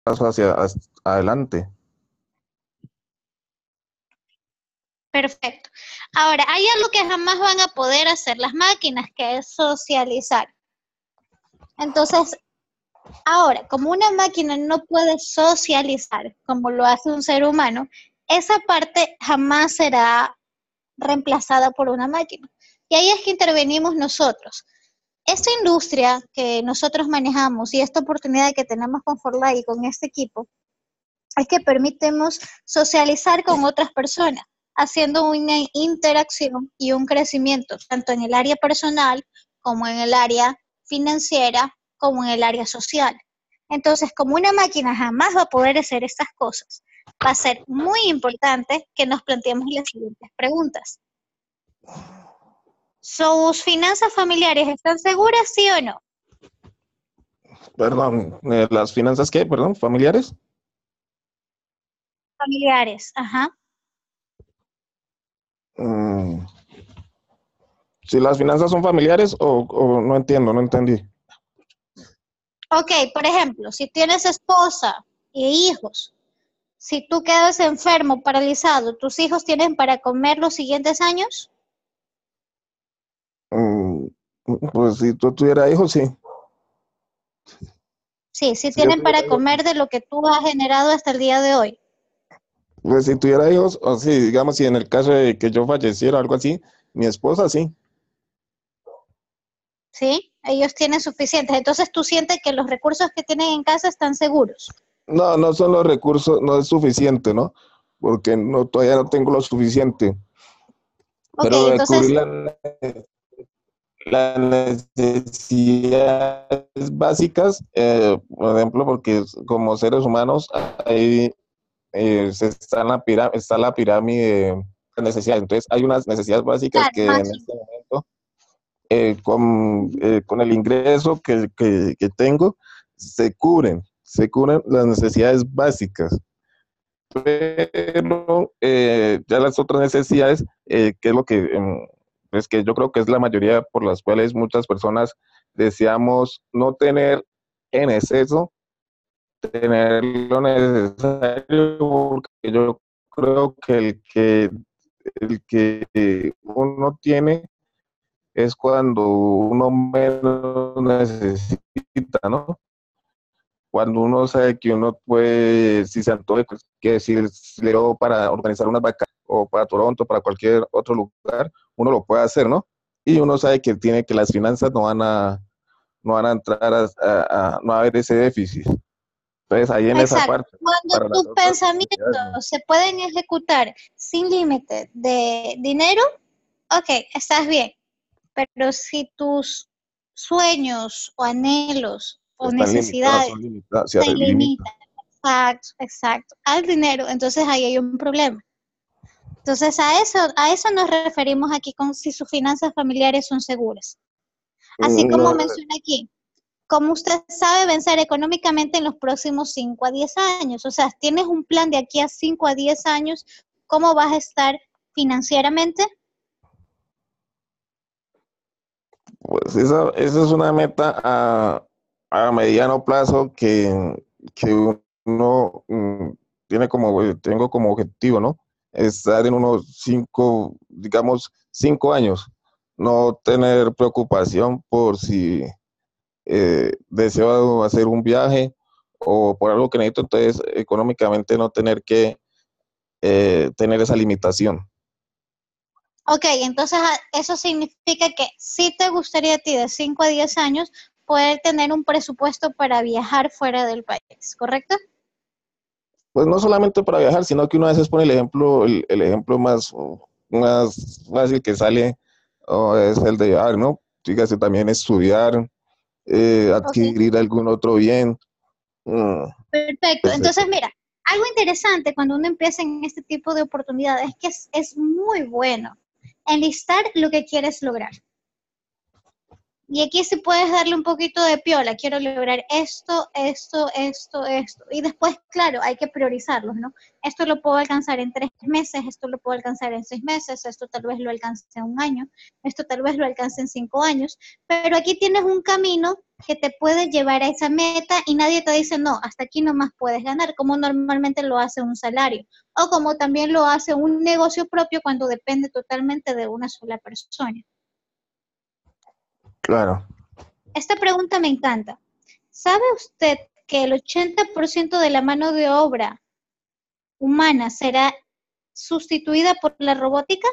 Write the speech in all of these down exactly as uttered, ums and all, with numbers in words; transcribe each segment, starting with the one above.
paso hacia, hacia adelante. Perfecto. Ahora, hay algo que jamás van a poder hacer las máquinas, que es socializar. Entonces, ahora, como una máquina no puede socializar como lo hace un ser humano, esa parte jamás será reemplazada por una máquina. Y ahí es que intervenimos nosotros. Esta industria que nosotros manejamos y esta oportunidad que tenemos con Forlai y con este equipo es que permitimos socializar con otras personas, haciendo una interacción y un crecimiento, tanto en el área personal como en el área financiera, como en el área social. Entonces, como una máquina jamás va a poder hacer estas cosas, va a ser muy importante que nos planteemos las siguientes preguntas. ¿Sus finanzas familiares están seguras, sí o no? Perdón, eh, ¿las finanzas qué? Perdón, familiares. Familiares, ajá. Mm, si las finanzas son familiares o, o no entiendo, no entendí. Ok, por ejemplo, si tienes esposa e hijos, si tú quedas enfermo, paralizado, ¿tus hijos tienen para comer los siguientes años? Mm, pues si tú tuvieras hijos, sí. Sí, sí Si yo tienen tuviera para hijos, sí. comer de lo que tú has generado hasta el día de hoy. Pues si tuviera hijos, o sí, digamos, si en el caso de que yo falleciera o algo así, mi esposa sí. ¿Sí? Ellos tienen suficientes. Entonces tú sientes que los recursos que tienen en casa están seguros. No, no son los recursos, no es suficiente, ¿no? Porque no, todavía no tengo lo suficiente. Ok, Pero de cubrir entonces, la, las necesidades básicas, eh, por ejemplo, porque como seres humanos hay, eh, se está, en la pirá- está la pirámide de necesidades. Entonces hay unas necesidades básicas claro, que en Maxi. este momento, eh, con, eh, con el ingreso que, que, que tengo, se cubren, se cubren las necesidades básicas. Pero eh, ya las otras necesidades, eh, que es lo que, eh, pues que yo creo que es la mayoría por las cuales muchas personas deseamos no tener en exceso, tener lo necesario, porque yo creo que el que, el que uno tiene es cuando uno menos necesita, ¿no? Cuando uno sabe que uno puede, si se antoje, pues, que si le dio para organizar unas vacaciones o para Toronto, para cualquier otro lugar, uno lo puede hacer, ¿no? Y uno sabe que tiene que las finanzas no van a, no van a entrar a, a, a no va a haber ese déficit. Entonces ahí en esa Exacto. parte, Cuando para las tus otras necesidades, no. pensamientos se pueden ejecutar sin límite de dinero, ok, estás bien. Pero si tus sueños o anhelos o Están limitadas, necesidades son limitadas, se se limitan. limitan, exacto, exacto, al dinero, entonces ahí hay un problema. Entonces a eso, a eso nos referimos aquí con si sus finanzas familiares son seguras. Así como No, menciona aquí, ¿cómo usted sabe vencer económicamente en los próximos cinco a diez años? O sea, tienes un plan de aquí a cinco a diez años, ¿cómo vas a estar financieramente? pues esa, esa es una meta a, a mediano plazo que, que uno mm, tiene como, eh, tengo como objetivo, ¿no? Estar en unos cinco, digamos, cinco años, no tener preocupación por si eh, deseo hacer un viaje o por algo que necesito, entonces económicamente no tener que eh, tener esa limitación. Ok, entonces ah, eso significa que sí te gustaría a ti de cinco a diez años poder tener un presupuesto para viajar fuera del país, ¿correcto? Pues no solamente para viajar, sino que uno a veces pone el ejemplo, el, el ejemplo más, más fácil que sale, oh, es el de viajar, ¿no? Fíjese, también estudiar, eh, Ok, adquirir algún otro bien. mm, perfecto. Entonces, etcétera. mira, algo interesante cuando uno empieza en este tipo de oportunidades es que es, es muy bueno enlistar lo que quieres lograr. Y aquí sí puedes darle un poquito de piola, quiero lograr esto, esto, esto, esto. Y después, claro, hay que priorizarlos, ¿no? Esto lo puedo alcanzar en tres meses, esto lo puedo alcanzar en seis meses, esto tal vez lo alcance en un año, esto tal vez lo alcance en cinco años. Pero aquí tienes un camino que te puede llevar a esa meta y nadie te dice, no, hasta aquí nomás puedes ganar, como normalmente lo hace un salario. O como también lo hace un negocio propio cuando depende totalmente de una sola persona. Claro. Esta pregunta me encanta. ¿Sabe usted que el ochenta por ciento de la mano de obra humana será sustituida por la robótica?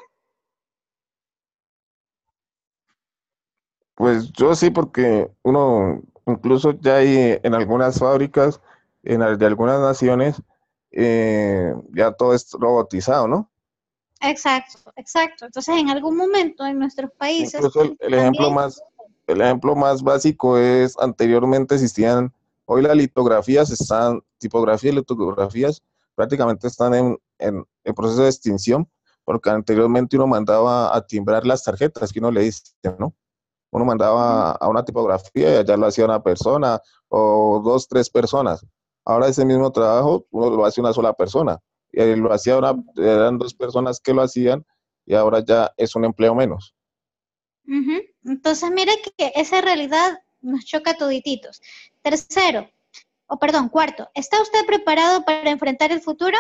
Pues yo sí, porque uno, incluso ya hay en algunas fábricas, en al- de algunas naciones, eh, ya todo es robotizado, ¿no? Exacto, exacto. Entonces, en algún momento en nuestros países Incluso el, el ejemplo también, más, el ejemplo más básico es, anteriormente existían, hoy las litografías están, tipografías y litografías prácticamente están en, en, en proceso de extinción, porque anteriormente uno mandaba a timbrar las tarjetas que uno le dice, ¿no? Uno ujú, mandaba a una tipografía y allá lo hacía una persona o dos, tres personas. Ahora ese mismo trabajo uno lo hace una sola persona. Y lo hacía una, eran dos personas que lo hacían y ahora ya es un empleo menos. ujú. Entonces, mire que esa realidad nos choca todititos. Tercero, o perdón, cuarto, ¿está usted preparado para enfrentar el futuro?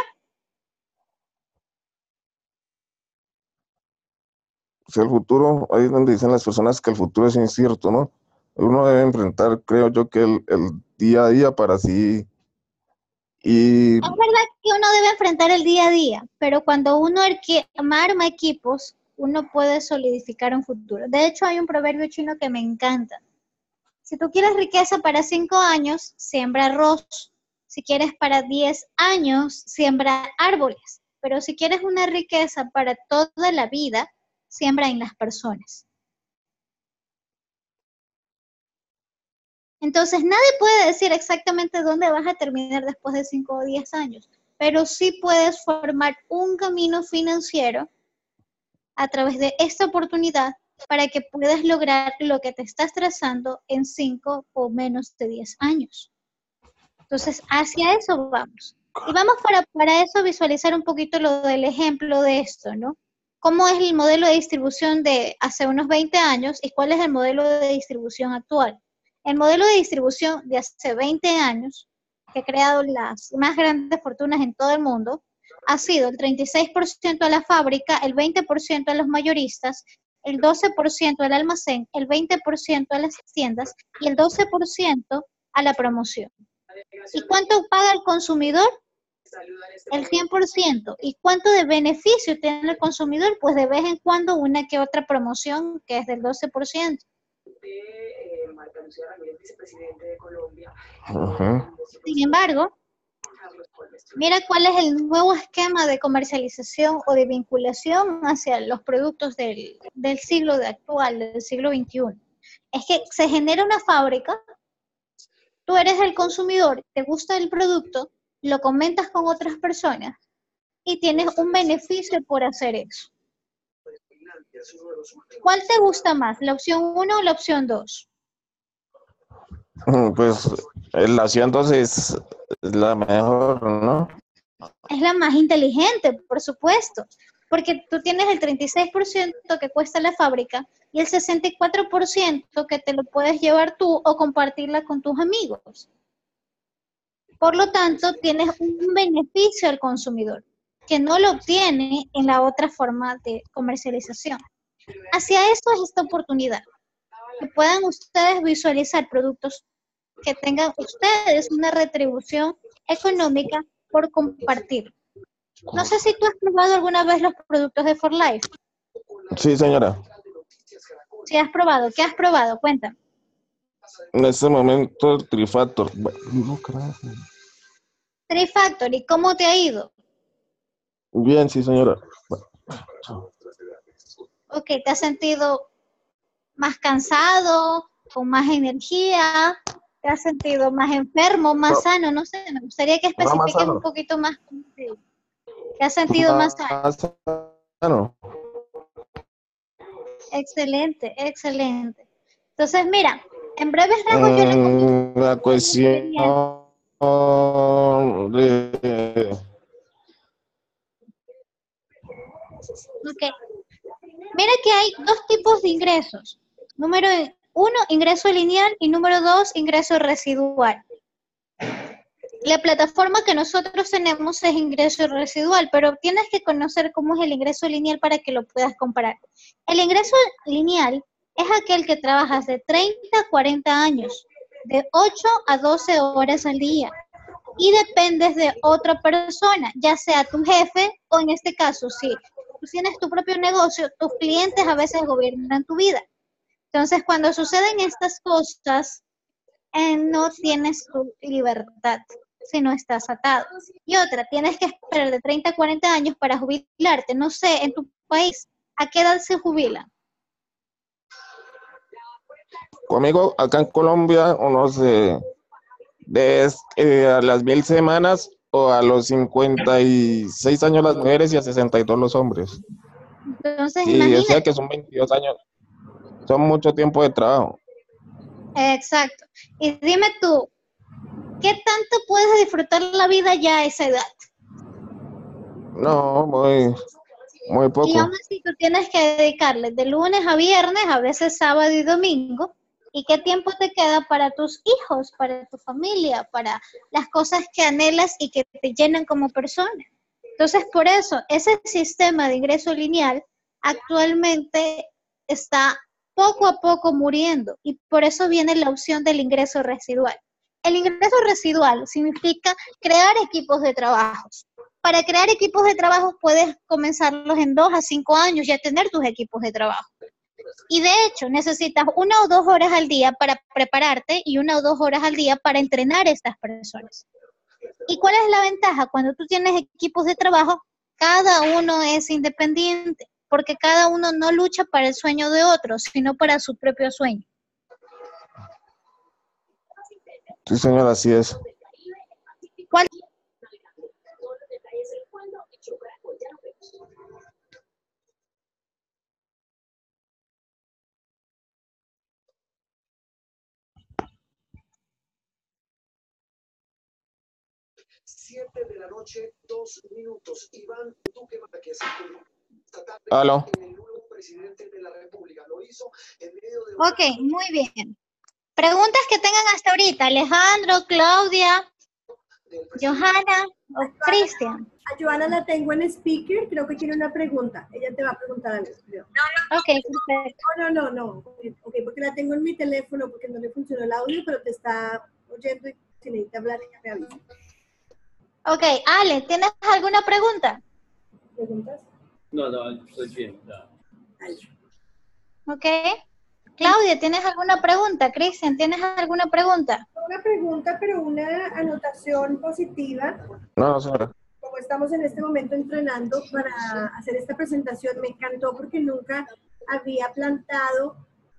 Si el futuro, ahí es donde dicen las personas que el futuro es incierto, ¿no? Uno debe enfrentar, creo yo, que el, el día a día para así ir. Es verdad que uno debe enfrentar el día a día, pero cuando uno arque- arma equipos, uno puede solidificar un futuro. De hecho, hay un proverbio chino que me encanta. Si tú quieres riqueza para cinco años, siembra arroz. Si quieres para diez años, siembra árboles. Pero si quieres una riqueza para toda la vida, siembra en las personas. Entonces, nadie puede decir exactamente dónde vas a terminar después de cinco o diez años, pero sí puedes formar un camino financiero a través de esta oportunidad para que puedas lograr lo que te estás trazando en cinco o menos de diez años. Entonces, hacia eso vamos. Y vamos para, para eso visualizar un poquito lo del ejemplo de esto, ¿no? ¿Cómo es el modelo de distribución de hace unos veinte años y cuál es el modelo de distribución actual? El modelo de distribución de hace veinte años, que ha creado las más grandes fortunas en todo el mundo, ha sido el treinta y seis por ciento a la fábrica, el veinte por ciento a los mayoristas, el doce por ciento al almacén, el veinte por ciento a las tiendas y el doce por ciento a la promoción. ¿Y cuánto paga el consumidor? El cien por ciento. ¿Y cuánto de beneficio tiene el consumidor? Pues de vez en cuando una que otra promoción que es del doce por ciento. Ajá. Sin embargo, mira cuál es el nuevo esquema de comercialización o de vinculación hacia los productos del, del siglo de actual, del siglo veintiuno. Es que se genera una fábrica, tú eres el consumidor, te gusta el producto, lo comentas con otras personas y tienes un beneficio por hacer eso. ¿Cuál te gusta más, la opción uno o la opción dos? Pues la opción dos es la mejor, ¿no? Es la más inteligente, por supuesto, porque tú tienes el treinta y seis por ciento que cuesta la fábrica y el sesenta y cuatro por ciento que te lo puedes llevar tú o compartirla con tus amigos. Por lo tanto, tienes un beneficio al consumidor que no lo obtiene en la otra forma de comercialización. Hacia eso es esta oportunidad, que puedan ustedes visualizar productos que tengan ustedes una retribución económica por compartir. No sé si tú has probado alguna vez los productos de For Life. Sí, señora. Si has probado, ¿qué has probado? Cuéntame. En este momento el Trifactor. No, carajo. Three Factory, ¿cómo te ha ido? Bien, sí, señora. Ok, ¿te has sentido más cansado, con más energía? ¿Te has sentido más enfermo, más No, sano? No sé, me gustaría que no más especifiques un sano. poquito más. ¿Te has sentido más sano? Más sano. Excelente, excelente. Entonces, mira, en breves rasgos yo le Mm, la comento cuestión bien. de... Ok. Mira que hay dos tipos de ingresos. Número uno, ingreso lineal y número dos, ingreso residual. La plataforma que nosotros tenemos es ingreso residual, pero tienes que conocer cómo es el ingreso lineal para que lo puedas comparar. El ingreso lineal es aquel que trabajas de treinta a cuarenta años, de ocho a doce horas al día, y dependes de otra persona, ya sea tu jefe o en este caso, si tú tienes tu propio negocio, tus clientes a veces gobiernan tu vida. Entonces, cuando suceden estas cosas, eh, no tienes tu libertad si no estás atado. Y otra, tienes que esperar de treinta a cuarenta años para jubilarte. No sé, en tu país, ¿a qué edad se jubila? Conmigo, acá en Colombia, unos eh, de eh, a las mil semanas o a los cincuenta y seis años las mujeres y a sesenta y dos los hombres. Entonces, Sí, o sea imagínate. que son veintidós años, son mucho tiempo de trabajo. Exacto. Y dime tú, ¿qué tanto puedes disfrutar la vida ya a esa edad? No, muy, muy Y aún poco. así tú tienes que dedicarle de lunes a viernes, a veces sábado y domingo. ¿Y qué tiempo te queda para tus hijos, para tu familia, para las cosas que anhelas y que te llenan como persona? Entonces, por eso, ese sistema de ingreso lineal actualmente está poco a poco muriendo y por eso viene la opción del ingreso residual. El ingreso residual significa crear equipos de trabajo. Para crear equipos de trabajo puedes comenzarlos en dos a cinco años ya tener tus equipos de trabajo. Y de hecho, necesitas una o dos horas al día para prepararte y una o dos horas al día para entrenar a estas personas. ¿Y cuál es la ventaja? Cuando tú tienes equipos de trabajo, cada uno es independiente, porque cada uno no lucha para el sueño de otro, sino para su propio sueño. Sí, señor, así es. ¿Cuál? Siete de la noche, dos minutos. Iván Duque Márquez, esta tarde Aló. en el nuevo presidente de la República. Lo hizo en medio de... Ok, muy bien. Preguntas que tengan hasta ahorita, Alejandro, Claudia, Johanna o Cristian. A Joana la tengo en speaker, creo que tiene una pregunta. Ella te va a preguntar algo, creo. Ok, perfecto. No, no, no, no. Ok, porque la tengo en mi teléfono porque no le funcionó el audio, pero te está oyendo y si necesita hablar, ella me avisa. Ok, Ale, ¿tienes alguna pregunta? ¿Preguntas? No, no, estoy bien. No. Ahí. Ok. Claudia, ¿tienes alguna pregunta? Cristian, ¿tienes alguna pregunta? Una pregunta, pero una anotación positiva. No, no, señora. Como estamos en este momento entrenando para hacer esta presentación, me encantó porque nunca había plantado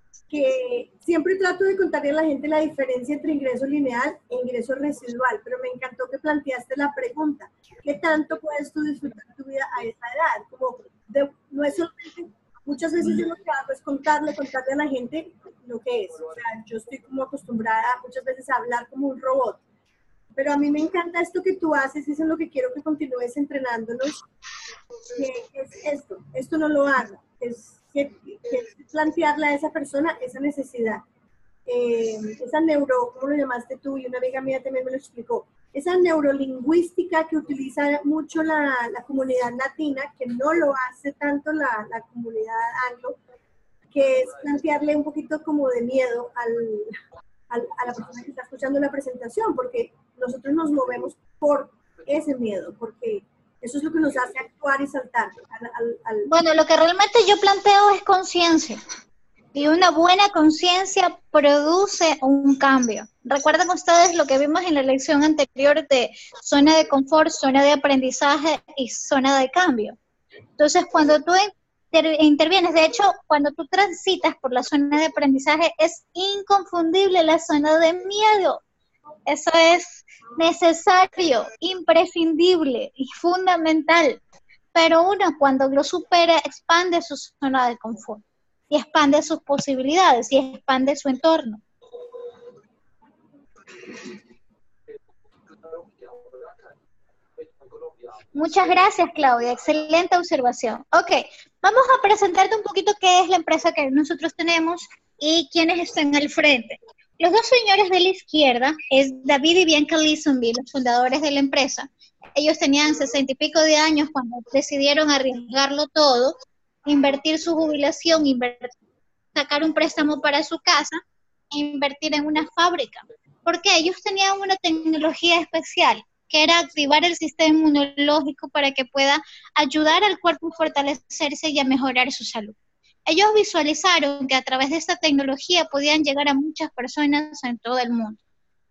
que siempre trato de contarle a la gente la diferencia entre ingreso lineal e ingreso residual, pero me encantó que planteaste la pregunta, ¿qué tanto puedes tú disfrutar tu vida a esa edad? Como de, no es solamente, muchas veces yo lo que hago es contarle, contarle a la gente lo que es, o sea, yo estoy como acostumbrada muchas veces a hablar como un robot, pero a mí me encanta esto que tú haces y eso es lo que quiero que continúes entrenándonos, que es esto, esto no lo hago, es que, que plantearle a esa persona esa necesidad, eh, esa neuro, ¿cómo lo llamaste tú? Y una amiga mía también me lo explicó, esa neurolingüística que utiliza mucho la, la comunidad latina, que no lo hace tanto la, la comunidad anglo, que es plantearle un poquito como de miedo al, al, a la persona que está escuchando la presentación, porque nosotros nos movemos por ese miedo, porque eso es lo que nos hace actuar y saltar. Al, al, al... Bueno, lo que realmente yo planteo es conciencia. Y una buena conciencia produce un cambio. Recuerden ustedes lo que vimos en la lección anterior de zona de confort, zona de aprendizaje y zona de cambio. Entonces, cuando tú inter intervienes, de hecho, cuando tú transitas por la zona de aprendizaje, es inconfundible la zona de miedo. Eso es necesario, imprescindible y fundamental. Pero uno, cuando lo supera, expande su zona de confort. y expande sus posibilidades y expande su entorno. Muchas gracias, Claudia. Excelente observación. Ok, vamos a presentarte un poquito qué es la empresa que nosotros tenemos y quiénes están al frente. Los dos señores de la izquierda es David y Bianca Leesonby, los fundadores de la empresa. Ellos tenían sesenta y pico de años cuando decidieron arriesgarlo todo, invertir su jubilación, invertir, sacar un préstamo para su casa e invertir en una fábrica. Porque ellos tenían una tecnología especial, que era activar el sistema inmunológico para que pueda ayudar al cuerpo a fortalecerse y a mejorar su salud. Ellos visualizaron que a través de esta tecnología podían llegar a muchas personas en todo el mundo.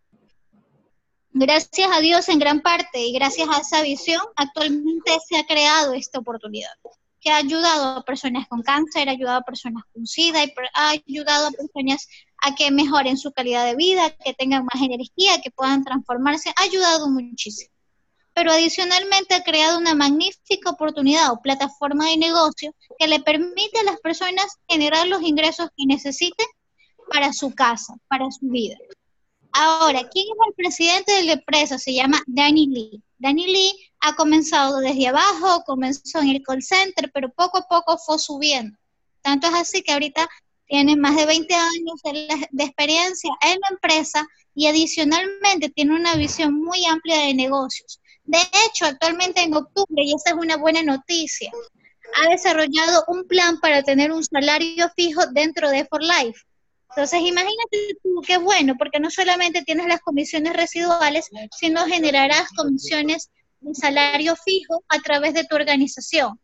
Gracias a Dios en gran parte y gracias a esa visión, actualmente se ha creado esta oportunidad, que ha ayudado a personas con cáncer, ha ayudado a personas con SIDA, y ha ayudado a personas a que mejoren su calidad de vida, que tengan más energía, que puedan transformarse, ha ayudado muchísimo. Pero adicionalmente ha creado una magnífica oportunidad o plataforma de negocio que le permite a las personas generar los ingresos que necesiten para su casa, para su vida. Ahora, ¿quién es el presidente de la empresa? Se llama Danny Lee. Danny Lee ha comenzado desde abajo, comenzó en el call center, pero poco a poco fue subiendo. Tanto es así que ahorita tiene más de veinte años de, de experiencia en la empresa y adicionalmente tiene una visión muy amplia de negocios. De hecho, actualmente en octubre, y esa es una buena noticia, ha desarrollado un plan para tener un salario fijo dentro de For Life. Entonces, imagínate tú qué bueno, porque no solamente tienes las comisiones residuales, sino generarás comisiones de salario fijo a través de tu organización.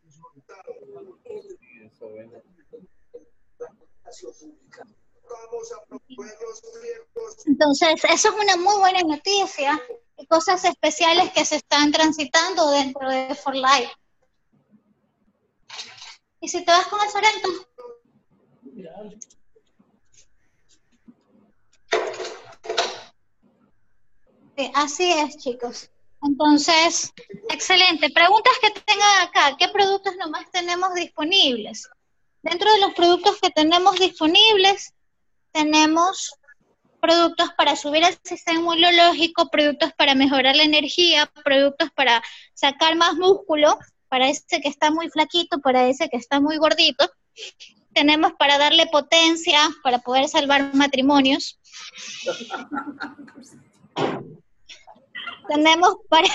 Entonces, eso es una muy buena noticia y cosas especiales que se están transitando dentro de For Life. Y si te vas con el Sorento. Sí, así es, chicos. Entonces, excelente. Preguntas que tengan acá. ¿Qué productos nomás tenemos disponibles? Dentro de los productos que tenemos disponibles, tenemos productos para subir el sistema inmunológico, productos para mejorar la energía, productos para sacar más músculo, para ese que está muy flaquito, para ese que está muy gordito. Tenemos para darle potencia, para poder salvar matrimonios. Tenemos para...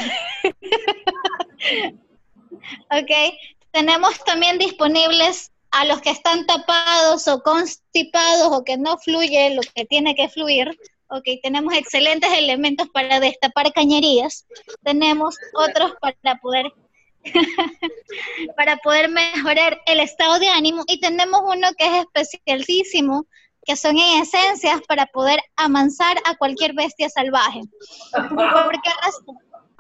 ok, tenemos también disponibles a los que están tapados o constipados o que no fluye lo que tiene que fluir. Ok, tenemos excelentes elementos para destapar cañerías. Tenemos otros para poder para poder mejorar el estado de ánimo y tenemos uno que es especialísimo, que son en esencias para poder amansar a cualquier bestia salvaje. ¿Por qué razón?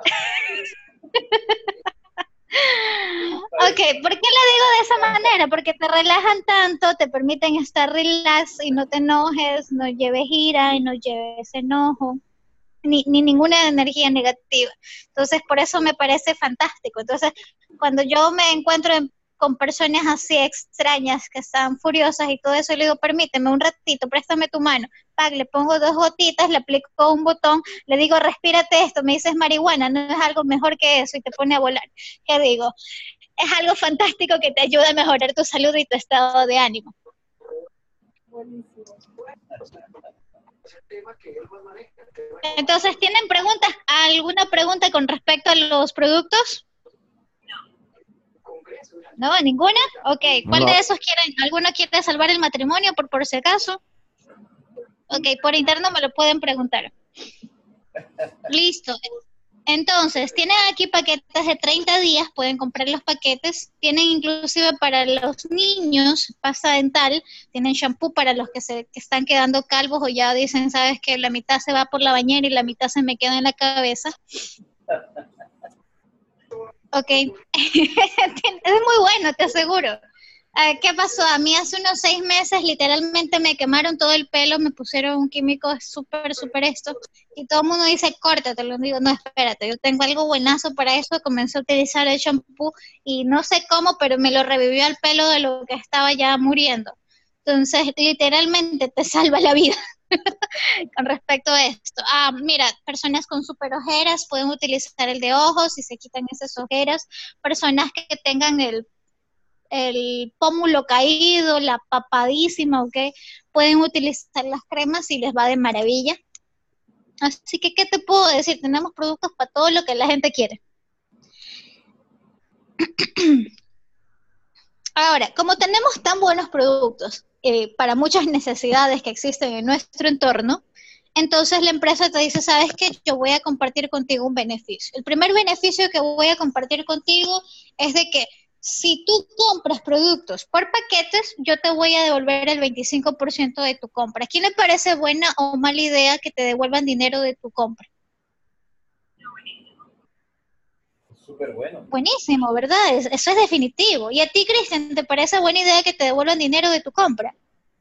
Ok, ¿por qué le digo de esa manera? Porque te relajan tanto, te permiten estar relax y no te enojes, no lleves ira y no lleves enojo, ni, ni ninguna energía negativa. Entonces, por eso me parece fantástico. Entonces, cuando yo me encuentro en con personas así extrañas que están furiosas y todo eso, le digo, permíteme un ratito, préstame tu mano, Pac, le pongo dos gotitas, le aplico un botón, le digo, respírate esto, me dices marihuana, no es algo mejor que eso, y te pone a volar. ¿Qué digo? Es algo fantástico que te ayuda a mejorar tu salud y tu estado de ánimo. Entonces, ¿tienen preguntas? ¿Alguna pregunta con respecto a los productos? ¿No? ¿Ninguna? Ok, ¿cuál No. de esos quieren? ¿Alguno quiere salvar el matrimonio por, por si acaso? Ok, por interno me lo pueden preguntar. Listo. Entonces, tienen aquí paquetes de treinta días, pueden comprar los paquetes. Tienen inclusive para los niños pasta dental, tienen shampoo para los que se que están quedando calvos o ya dicen, sabes que la mitad se va por la bañera y la mitad se me queda en la cabeza. Ok, es muy bueno, te aseguro. Uh, ¿Qué pasó? A mí hace unos seis meses literalmente me quemaron todo el pelo, me pusieron un químico súper, súper esto, y todo el mundo dice, córtate, lo digo, no, espérate, yo tengo algo buenazo para eso, comencé a utilizar el shampoo, y no sé cómo, pero me lo revivió el pelo de lo que estaba ya muriendo. Entonces, literalmente te salva la vida con respecto a esto. Ah, mira, personas con super ojeras pueden utilizar el de ojos y se quitan esas ojeras. Personas que tengan el, el pómulo caído, la papadísima, ¿ok? Pueden utilizar las cremas y les va de maravilla. Así que, ¿qué te puedo decir? Tenemos productos para todo lo que la gente quiere. Ahora, como tenemos tan buenos productos eh, para muchas necesidades que existen en nuestro entorno, entonces la empresa te dice, ¿sabes qué? Yo voy a compartir contigo un beneficio. El primer beneficio que voy a compartir contigo es de que si tú compras productos por paquetes, yo te voy a devolver el veinticinco por ciento de tu compra. ¿A quién le parece buena o mala idea que te devuelvan dinero de tu compra? Súper bueno. Buenísimo, ¿verdad? Es- Eso es definitivo. ¿Y a ti, Cristian, te parece buena idea que te devuelvan dinero de tu compra?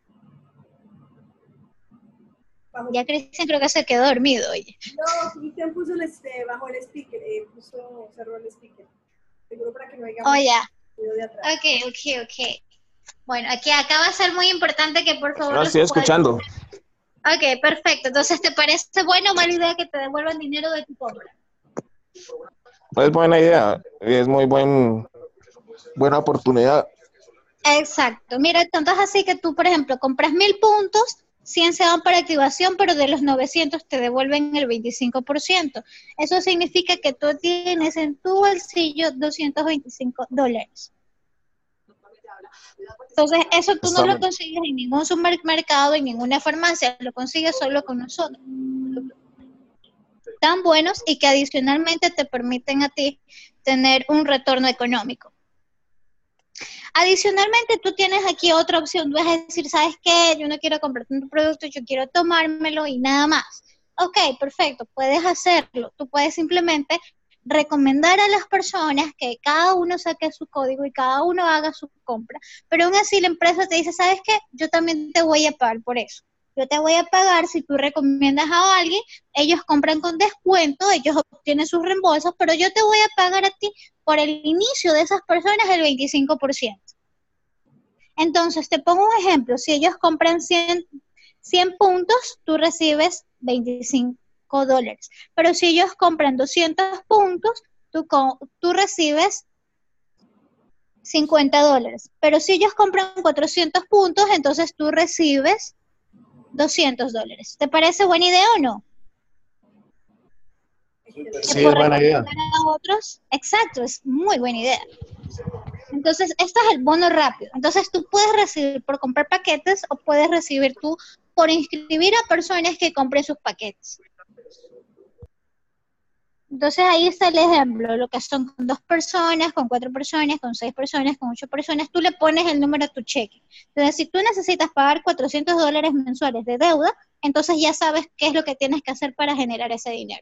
Bajo- Ya Cristian creo que se quedó dormido, oye. No, Cristian puso el, este, bajo el speaker, eh, puso, cerró el speaker. Seguro para que no haya Oh, ya. ruido de atrás. Ok, ok, ok. Bueno, aquí acá va a ser muy importante que por favor... No, los estoy cuadros- escuchando. Ok, perfecto. Entonces, ¿te parece buena o mala idea que te devuelvan dinero de tu compra? Es buena idea, es muy buen, buena oportunidad. Exacto. Mira, tanto es así que tú, por ejemplo, compras mil puntos, cien se van para activación, pero de los novecientos te devuelven el veinticinco por ciento. Eso significa que tú tienes en tu bolsillo doscientos veinticinco dólares. Entonces, eso tú no Está lo muy- consigues en ningún supermercado, en ninguna farmacia, lo consigues solo con nosotros. Tan buenos y que adicionalmente te permiten a ti tener un retorno económico. Adicionalmente, tú tienes aquí otra opción. Tú vas a decir, ¿sabes qué? Yo no quiero comprar un producto, yo quiero tomármelo y nada más. Ok, perfecto, puedes hacerlo. Tú puedes simplemente recomendar a las personas que cada uno saque su código y cada uno haga su compra. Pero aún así la empresa te dice, ¿sabes qué? Yo también te voy a pagar por eso. Yo te voy a pagar si tú recomiendas a alguien, ellos compran con descuento, ellos obtienen sus reembolsos, pero yo te voy a pagar a ti por el inicio de esas personas el veinticinco por ciento. Entonces, te pongo un ejemplo, si ellos compran cien, cien puntos, tú recibes veinticinco dólares, pero si ellos compran doscientos puntos, tú, co- tú recibes cincuenta dólares, pero si ellos compran cuatrocientos puntos, entonces tú recibes doscientos dólares. ¿Te parece buena idea o no? Súper Sí, Que es por buena idea. recomendar a otros, exacto, es muy buena idea. Entonces, esto es el bono rápido. Entonces, tú puedes recibir por comprar paquetes o puedes recibir tú por inscribir a personas que compren sus paquetes. Entonces, ahí está el ejemplo, lo que son con dos personas, con cuatro personas, con seis personas, con ocho personas, tú le pones el número a tu cheque. Entonces, si tú necesitas pagar cuatrocientos dólares mensuales de deuda, entonces ya sabes qué es lo que tienes que hacer para generar ese dinero.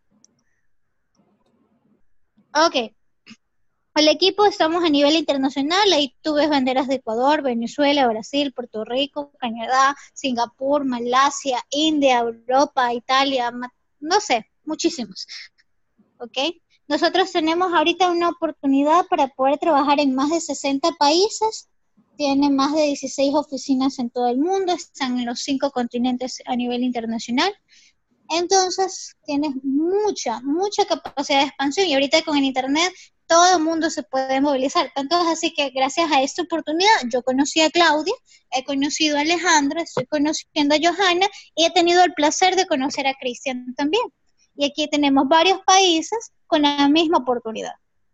Ok. El equipo estamos a nivel internacional, ahí tú ves banderas de Ecuador, Venezuela, Brasil, Puerto Rico, Canadá, Singapur, Malasia, India, Europa, Italia, ma- no sé, muchísimos, ¿ok? Nosotros tenemos ahorita una oportunidad para poder trabajar en más de sesenta países, tienen más de dieciséis oficinas en todo el mundo, están en los cinco continentes a nivel internacional. Entonces, tienes mucha, mucha capacidad de expansión y ahorita con el internet todo el mundo se puede movilizar. Tanto es así que gracias a esta oportunidad yo conocí a Claudia, he conocido a Alejandra, estoy conociendo a Johanna y he tenido el placer de conocer a Cristian también. Y aquí tenemos varios países con la misma oportunidad.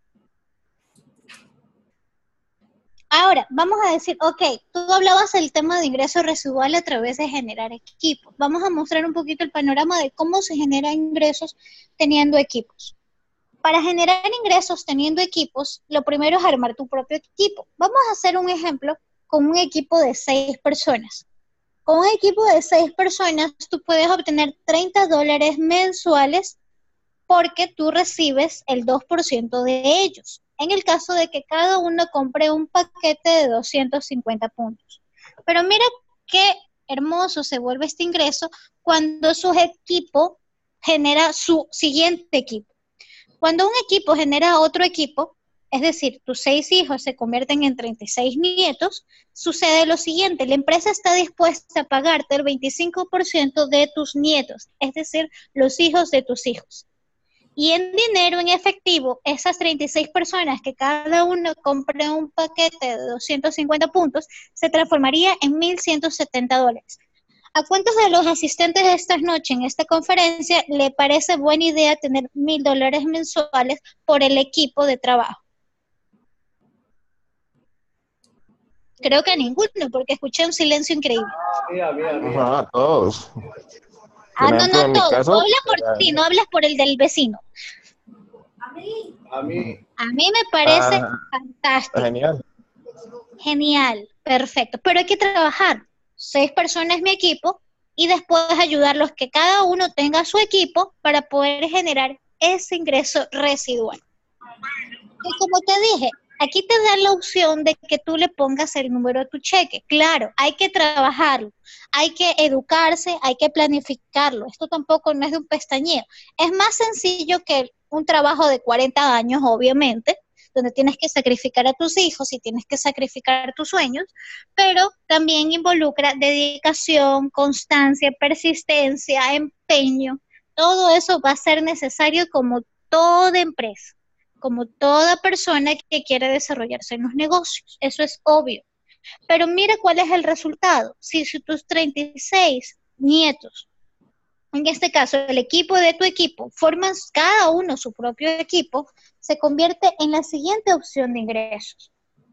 Ahora, vamos a decir, ok, tú hablabas del tema de ingreso residual a través de generar equipos. Vamos a mostrar un poquito el panorama de cómo se generan ingresos teniendo equipos. Para generar ingresos teniendo equipos, lo primero es armar tu propio equipo. Vamos a hacer un ejemplo con un equipo de seis personas. Con un equipo de seis personas, tú puedes obtener treinta dólares mensuales porque tú recibes el dos por ciento de ellos. En el caso de que cada uno compre un paquete de doscientos cincuenta puntos. Pero mira qué hermoso se vuelve este ingreso cuando su equipo genera su siguiente equipo. Cuando un equipo genera otro equipo, es decir, tus seis hijos se convierten en treinta y seis nietos, sucede lo siguiente, la empresa está dispuesta a pagarte el veinticinco por ciento de tus nietos, es decir, los hijos de tus hijos. Y en dinero, en efectivo, esas treinta y seis personas que cada uno compre un paquete de doscientos cincuenta puntos, se transformaría en mil ciento setenta dólares. ¿A cuántos de los asistentes de esta noche en esta conferencia le parece buena idea tener mil dólares mensuales por el equipo de trabajo? Creo que a ninguno, porque escuché un silencio increíble. Mira, mira, mira. Ajá, todos. Ah, Por no, ejemplo, no, en mi todos. caso, Tú hablas por eh, ti, no hablas por el del vecino. A mí. A mí me parece ah, fantástico. genial. Genial, perfecto. Pero hay que trabajar. Seis personas mi equipo y después ayudarlos que cada uno tenga su equipo para poder generar ese ingreso residual. Y como te dije, aquí te dan la opción de que tú le pongas el número a tu cheque. Claro, hay que trabajarlo, hay que educarse, hay que planificarlo. Esto tampoco no es de un pestañeo. Es más sencillo que un trabajo de cuarenta años, obviamente, donde tienes que sacrificar a tus hijos y tienes que sacrificar tus sueños, pero también involucra dedicación, constancia, persistencia, empeño. Todo eso va a ser necesario como toda empresa, como toda persona que quiere desarrollarse en los negocios. Eso es obvio. Pero mira cuál es el resultado. Si, si tus treinta y seis nietos, en este caso el equipo de tu equipo, forman cada uno su propio equipo, se convierte en la siguiente opción de ingresos.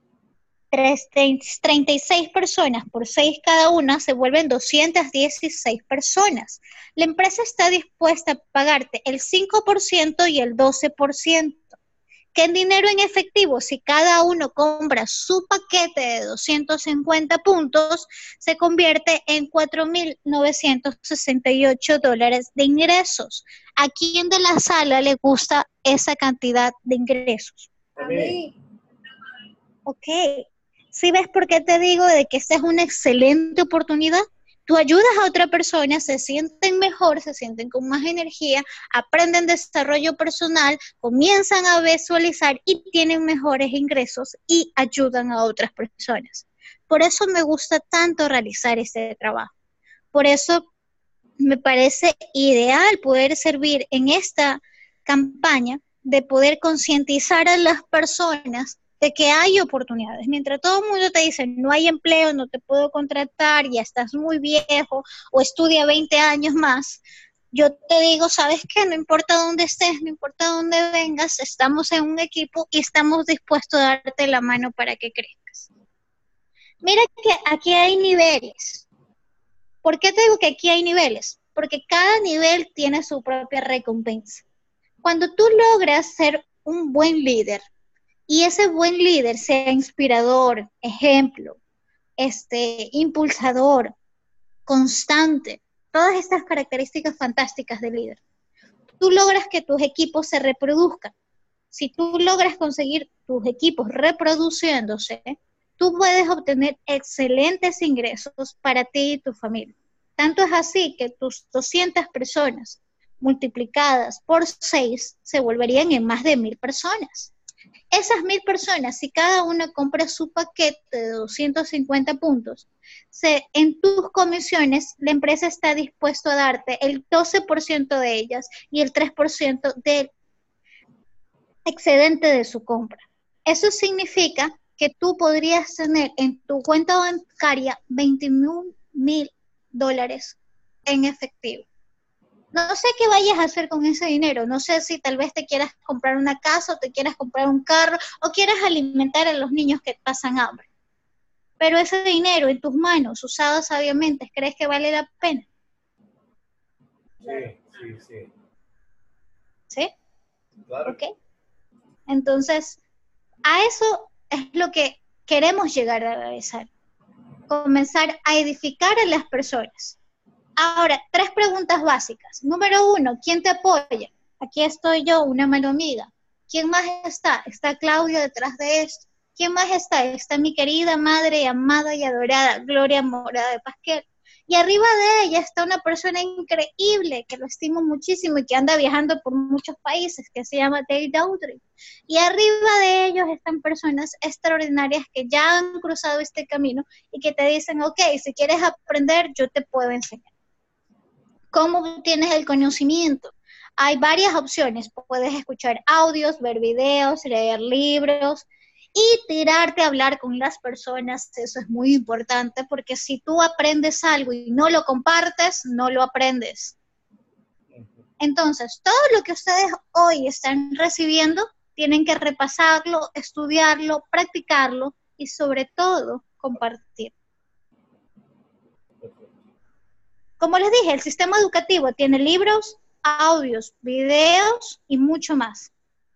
treinta y seis personas por seis cada una se vuelven doscientas dieciséis personas. La empresa está dispuesta a pagarte el cinco por ciento y el doce por ciento. Que en dinero en efectivo, si cada uno compra su paquete de doscientos cincuenta puntos, se convierte en cuatro mil novecientos sesenta y ocho dólares de ingresos. ¿A quién de la sala le gusta esa cantidad de ingresos? A mí. Ok. ¿Sí ves por qué te digo de que esta es una excelente oportunidad? Tú ayudas a otra persona, se sienten mejor, se sienten con más energía, aprenden desarrollo personal, comienzan a visualizar y tienen mejores ingresos y ayudan a otras personas. Por eso me gusta tanto realizar este trabajo. Por eso me parece ideal poder servir en esta campaña de poder concientizar a las personas de que hay oportunidades. Mientras todo el mundo te dice, no hay empleo, no te puedo contratar, ya estás muy viejo, o estudia veinte años más, yo te digo, ¿sabes qué? No importa dónde estés, no importa dónde vengas, estamos en un equipo y estamos dispuestos a darte la mano para que crezcas. Mira que aquí hay niveles. ¿Por qué te digo que aquí hay niveles? Porque cada nivel tiene su propia recompensa. Cuando tú logras ser un buen líder, y ese buen líder sea inspirador, ejemplo, este, impulsador, constante, todas estas características fantásticas del líder. Tú logras que tus equipos se reproduzcan. Si tú logras conseguir tus equipos reproduciéndose, tú puedes obtener excelentes ingresos para ti y tu familia. Tanto es así que tus doscientas personas multiplicadas por seis se volverían en más de mil personas. Esas mil personas, si cada una compra su paquete de doscientos cincuenta puntos, se, en tus comisiones la empresa está dispuesta a darte el doce por ciento de ellas y el tres por ciento del excedente de su compra. Eso significa que tú podrías tener en tu cuenta bancaria veintiún mil dólares en efectivo. No sé qué vayas a hacer con ese dinero, no sé si tal vez te quieras comprar una casa o te quieras comprar un carro o quieras alimentar a los niños que pasan hambre. Pero ese dinero en tus manos, usado sabiamente, ¿crees que vale la pena? Sí, sí, sí. ¿Sí? Claro. ¿Ok? Entonces, a eso es lo que queremos llegar a realizar. Comenzar a edificar a las personas. Ahora, tres preguntas básicas. Número uno, ¿quién te apoya? Aquí estoy yo, una mano amiga. ¿Quién más está? Está Claudia detrás de esto. ¿Quién más está? Está mi querida madre, amada y adorada, Gloria Morada de Pasquel. y arriba de ella está una persona increíble, que lo estimo muchísimo y que anda viajando por muchos países, que se llama Dale Dowdry. Y arriba de ellos están personas extraordinarias que ya han cruzado este camino y que te dicen, ok, si quieres aprender, yo te puedo enseñar. ¿Cómo tienes el conocimiento? Hay varias opciones. Puedes escuchar audios, ver videos, leer libros y tirarte a hablar con las personas. Eso es muy importante porque si tú aprendes algo y no lo compartes, no lo aprendes. Entonces, todo lo que ustedes hoy están recibiendo, tienen que repasarlo, estudiarlo, practicarlo y sobre todo, compartir. Como les dije, el sistema educativo tiene libros, audios, videos y mucho más.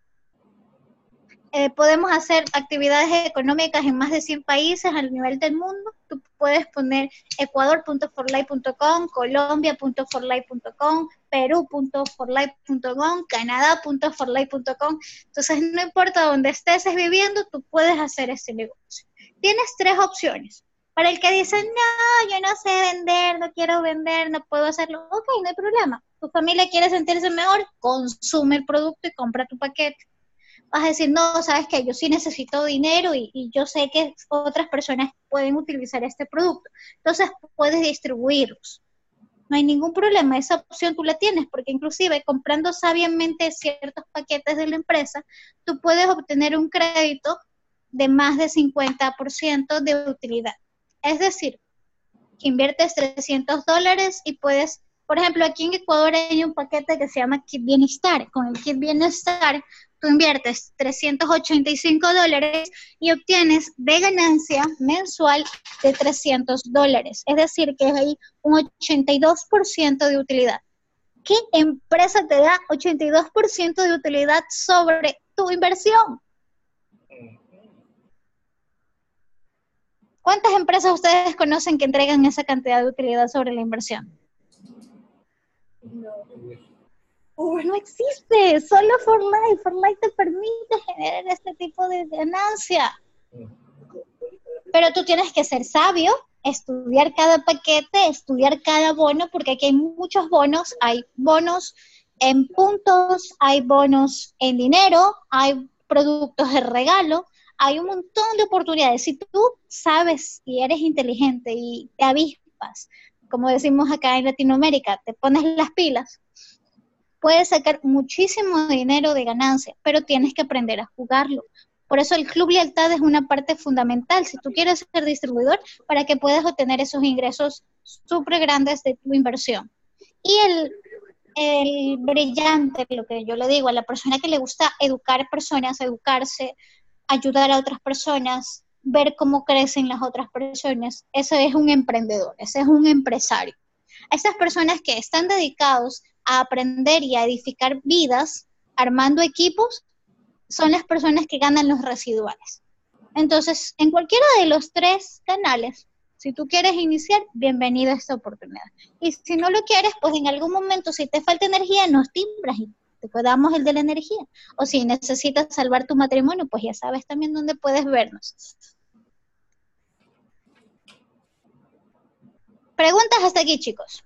Eh, podemos hacer actividades económicas en más de cien países a nivel del mundo. Tú puedes poner ecuador punto forlife punto com, colombia punto forlife punto com, perú punto forlife punto com, canadá punto forlife punto com. Entonces, no importa dónde estés viviendo, tú puedes hacer ese negocio. Tienes tres opciones. Para el que dice, no, yo no sé vender, no quiero vender, no puedo hacerlo. Ok, no hay problema. Tu familia quiere sentirse mejor, consume el producto y compra tu paquete. Vas a decir, no, sabes que yo sí necesito dinero y, y yo sé que otras personas pueden utilizar este producto. Entonces puedes distribuirlos. No hay ningún problema, esa opción tú la tienes, porque inclusive comprando sabiamente ciertos paquetes de la empresa, tú puedes obtener un crédito de más de cincuenta por ciento de utilidad. Es decir, que inviertes trescientos dólares y puedes, por ejemplo, aquí en Ecuador hay un paquete que se llama Kit Bienestar. Con el Kit Bienestar, tú inviertes trescientos ochenta y cinco dólares y obtienes de ganancia mensual de trescientos dólares. Es decir, que hay un ochenta y dos por ciento de utilidad. ¿Qué empresa te da ochenta y dos por ciento de utilidad sobre tu inversión? ¿Cuántas empresas ustedes conocen que entregan esa cantidad de utilidad sobre la inversión? No. Oh, no existe, solo ForLife. ForLife te permite generar este tipo de ganancia. Pero tú tienes que ser sabio, estudiar cada paquete, estudiar cada bono, porque aquí hay muchos bonos. Hay bonos en puntos, hay bonos en dinero, hay productos de regalo. Hay un montón de oportunidades. Si tú sabes y eres inteligente y te avispas, como decimos acá en Latinoamérica, te pones las pilas, puedes sacar muchísimo dinero de ganancia, pero tienes que aprender a jugarlo. Por eso el Club Lealtad es una parte fundamental, si tú quieres ser distribuidor, para que puedas obtener esos ingresos súper grandes de tu inversión. Y el, el brillante, lo que yo le digo a la persona que le gusta educar personas, educarse, ayudar a otras personas, ver cómo crecen las otras personas, ese es un emprendedor, ese es un empresario. Esas personas que están dedicados a aprender y a edificar vidas, armando equipos, son las personas que ganan los residuales. Entonces, en cualquiera de los tres canales, si tú quieres iniciar, bienvenido a esta oportunidad. Y si no lo quieres, pues en algún momento, si te falta energía, nos timbras y te damos el de la energía. O si necesitas salvar tu matrimonio, pues ya sabes también dónde puedes vernos. Preguntas hasta aquí, chicos.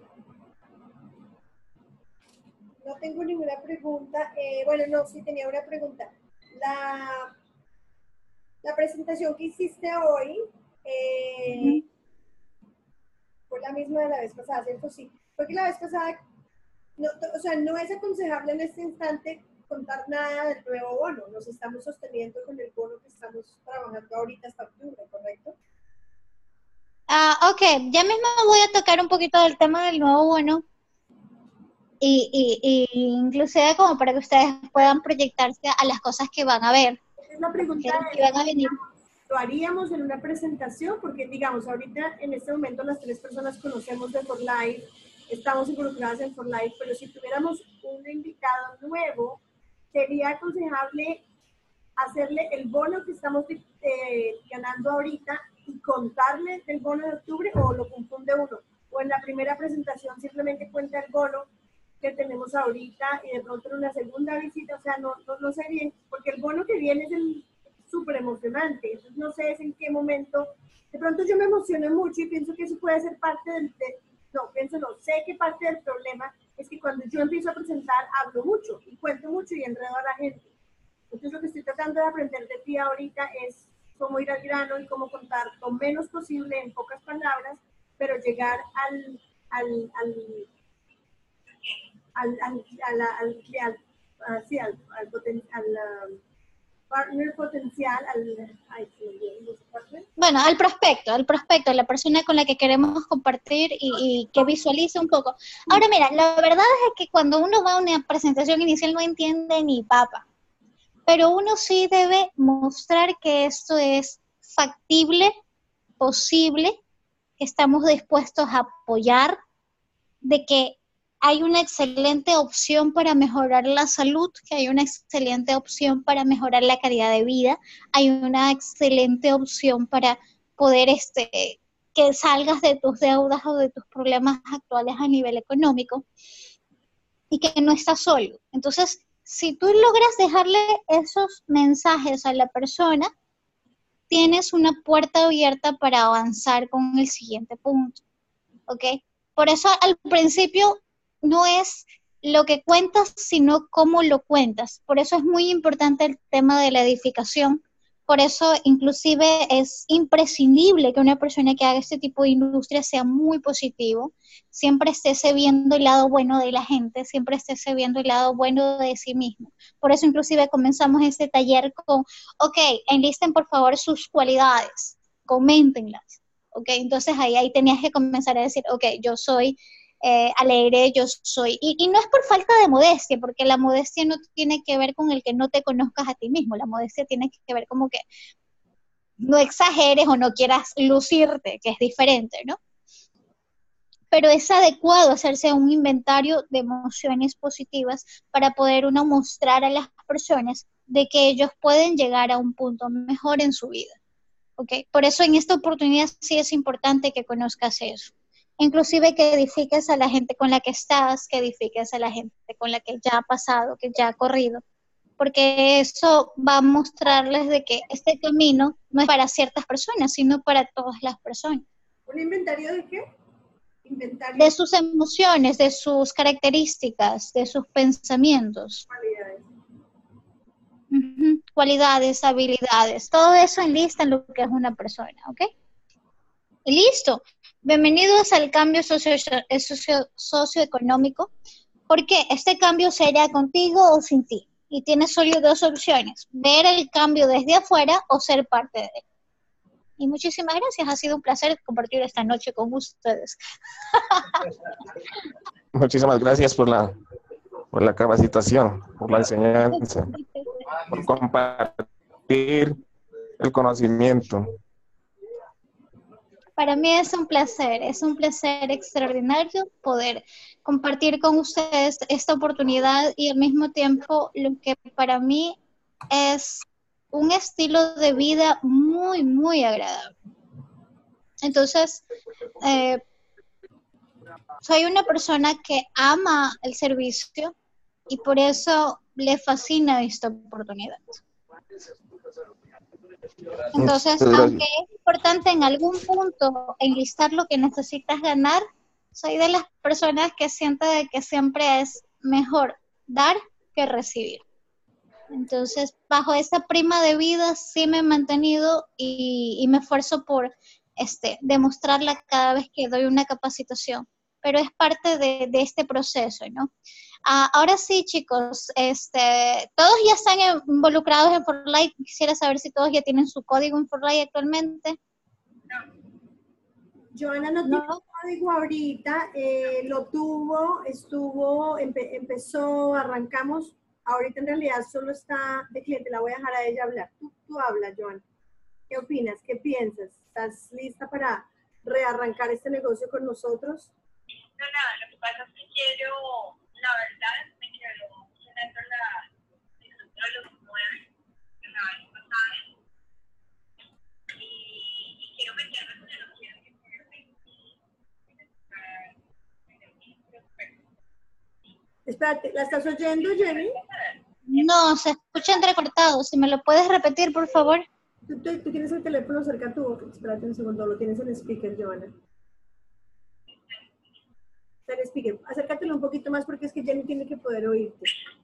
No tengo ninguna pregunta. Eh, bueno, no, sí tenía una pregunta. La, la presentación que hiciste hoy eh, uh-huh. fue la misma de la vez pasada, ¿cierto? Sí. Porque la vez pasada, no, o sea, no es aconsejable en este instante contar nada del nuevo bono. Nos estamos sosteniendo con el bono que estamos trabajando ahorita hasta octubre, ¿correcto? Ah, ok. Ya mismo voy a tocar un poquito del tema del nuevo bono. Y, y, y inclusive como para que ustedes puedan proyectarse a las cosas que van a ver. Es la pregunta que, que van a venir. ¿Lo haríamos en una presentación? Porque digamos, ahorita en este momento las tres personas conocemos de ForLife, estamos involucradas en ForLife, pero si tuviéramos un invitado nuevo, sería aconsejable hacerle el bono que estamos eh, ganando ahorita y contarle el bono de octubre, o lo confunde uno, o en la primera presentación simplemente cuenta el bono que tenemos ahorita y de pronto en una segunda visita, o sea, no, no, no sé bien, porque el bono que viene es el súper emocionante, entonces no sé en qué momento De pronto yo me emociono mucho y pienso que eso puede ser parte del, de, no, pienso no, sé que parte del problema es que cuando yo empiezo a presentar hablo mucho y cuento mucho y enredo a la gente. Entonces lo que estoy tratando de aprender de ti ahorita es cómo ir al grano y cómo contar lo menos posible en pocas palabras, pero llegar al, al, al, al, al, al, al, al, al, sí, al, al, poten, al um, partner potencial, al, ay, bueno, al prospecto, al prospecto, a la persona con la que queremos compartir y, y que visualice un poco. Ahora mira, la verdad es que cuando uno va a una presentación inicial no entiende ni papa, pero uno sí debe mostrar que esto es factible, posible, que estamos dispuestos a apoyar, de que hay una excelente opción para mejorar la salud, que hay una excelente opción para mejorar la calidad de vida, hay una excelente opción para poder este, que salgas de tus deudas o de tus problemas actuales a nivel económico y que no estás solo. Entonces, si tú logras dejarle esos mensajes a la persona, tienes una puerta abierta para avanzar con el siguiente punto, ¿ok? Por eso al principio no es lo que cuentas, sino cómo lo cuentas. Por eso es muy importante el tema de la edificación. Por eso inclusive es imprescindible que una persona que haga este tipo de industria sea muy positivo, siempre esté viendo el lado bueno de la gente, siempre esté viendo el lado bueno de sí mismo. Por eso inclusive comenzamos este taller con, ok, enlisten por favor sus cualidades, coméntenlas. Ok, entonces ahí, ahí tenías que comenzar a decir, ok, yo soy eh, alegre, yo soy, y, y no es por falta de modestia, porque la modestia no tiene que ver con el que no te conozcas a ti mismo, la modestia tiene que ver como que no exageres o no quieras lucirte, que es diferente, ¿no? Pero es adecuado hacerse un inventario de emociones positivas para poder uno mostrar a las personas de que ellos pueden llegar a un punto mejor en su vida. ¿Okay? Por eso en esta oportunidad sí es importante que conozcas eso. Inclusive que edifiques a la gente con la que estás, que edifiques a la gente con la que ya ha pasado, que ya ha corrido, porque eso va a mostrarles de que este camino no es para ciertas personas, sino para todas las personas. ¿Un inventario de qué? Inventario de sus emociones, de sus características, de sus pensamientos. Cualidades. Uh-huh. Cualidades, habilidades, todo eso enlista en lo que es una persona, ¿ok? Y listo. Bienvenidos al cambio socio, socio, socioeconómico, porque este cambio será contigo o sin ti. Y tienes solo dos opciones, ver el cambio desde afuera o ser parte de él. Y muchísimas gracias, ha sido un placer compartir esta noche con ustedes. Muchísimas gracias por la, por la capacitación, por la enseñanza, por compartir el conocimiento. Para mí es un placer, es un placer extraordinario poder compartir con ustedes esta oportunidad y al mismo tiempo lo que para mí es un estilo de vida muy, muy agradable. Entonces, eh, soy una persona que ama el servicio y por eso le fascina esta oportunidad. Entonces, aunque es importante en algún punto enlistar lo que necesitas ganar, soy de las personas que siente de que siempre es mejor dar que recibir. Entonces, bajo esa prima de vida sí me he mantenido y, y me esfuerzo por este, demostrarla cada vez que doy una capacitación, pero es parte de, de este proceso, ¿no? Ah, ahora sí, chicos, este, todos ya están involucrados en For Life. Quisiera saber si todos ya tienen su código en For Life actualmente. Joana no, no. tiene código ahorita, eh, lo tuvo, estuvo, empe empezó, arrancamos, ahorita en realidad solo está de cliente, la voy a dejar a ella hablar. Tú, tú habla, Joana. ¿Qué opinas? ¿Qué piensas? ¿Estás lista para rearrancar este negocio con nosotros? No, nada, lo que pasa es que quiero, la verdad, me quiero sonando la estructura de los nueve, que la vez pasada, y, y quiero meterme con el quiero que Espérate, ¿la estás oyendo, Jenny? No, se escucha entrecortado. Si me lo puedes repetir, por favor. Tú, tú- tú tienes el teléfono cerca a tu boca. Espérate un segundo, lo tienes en speaker, Joana. Está en speaker. Acércatelo un poquito más porque es que Jenny tiene que poder oírte.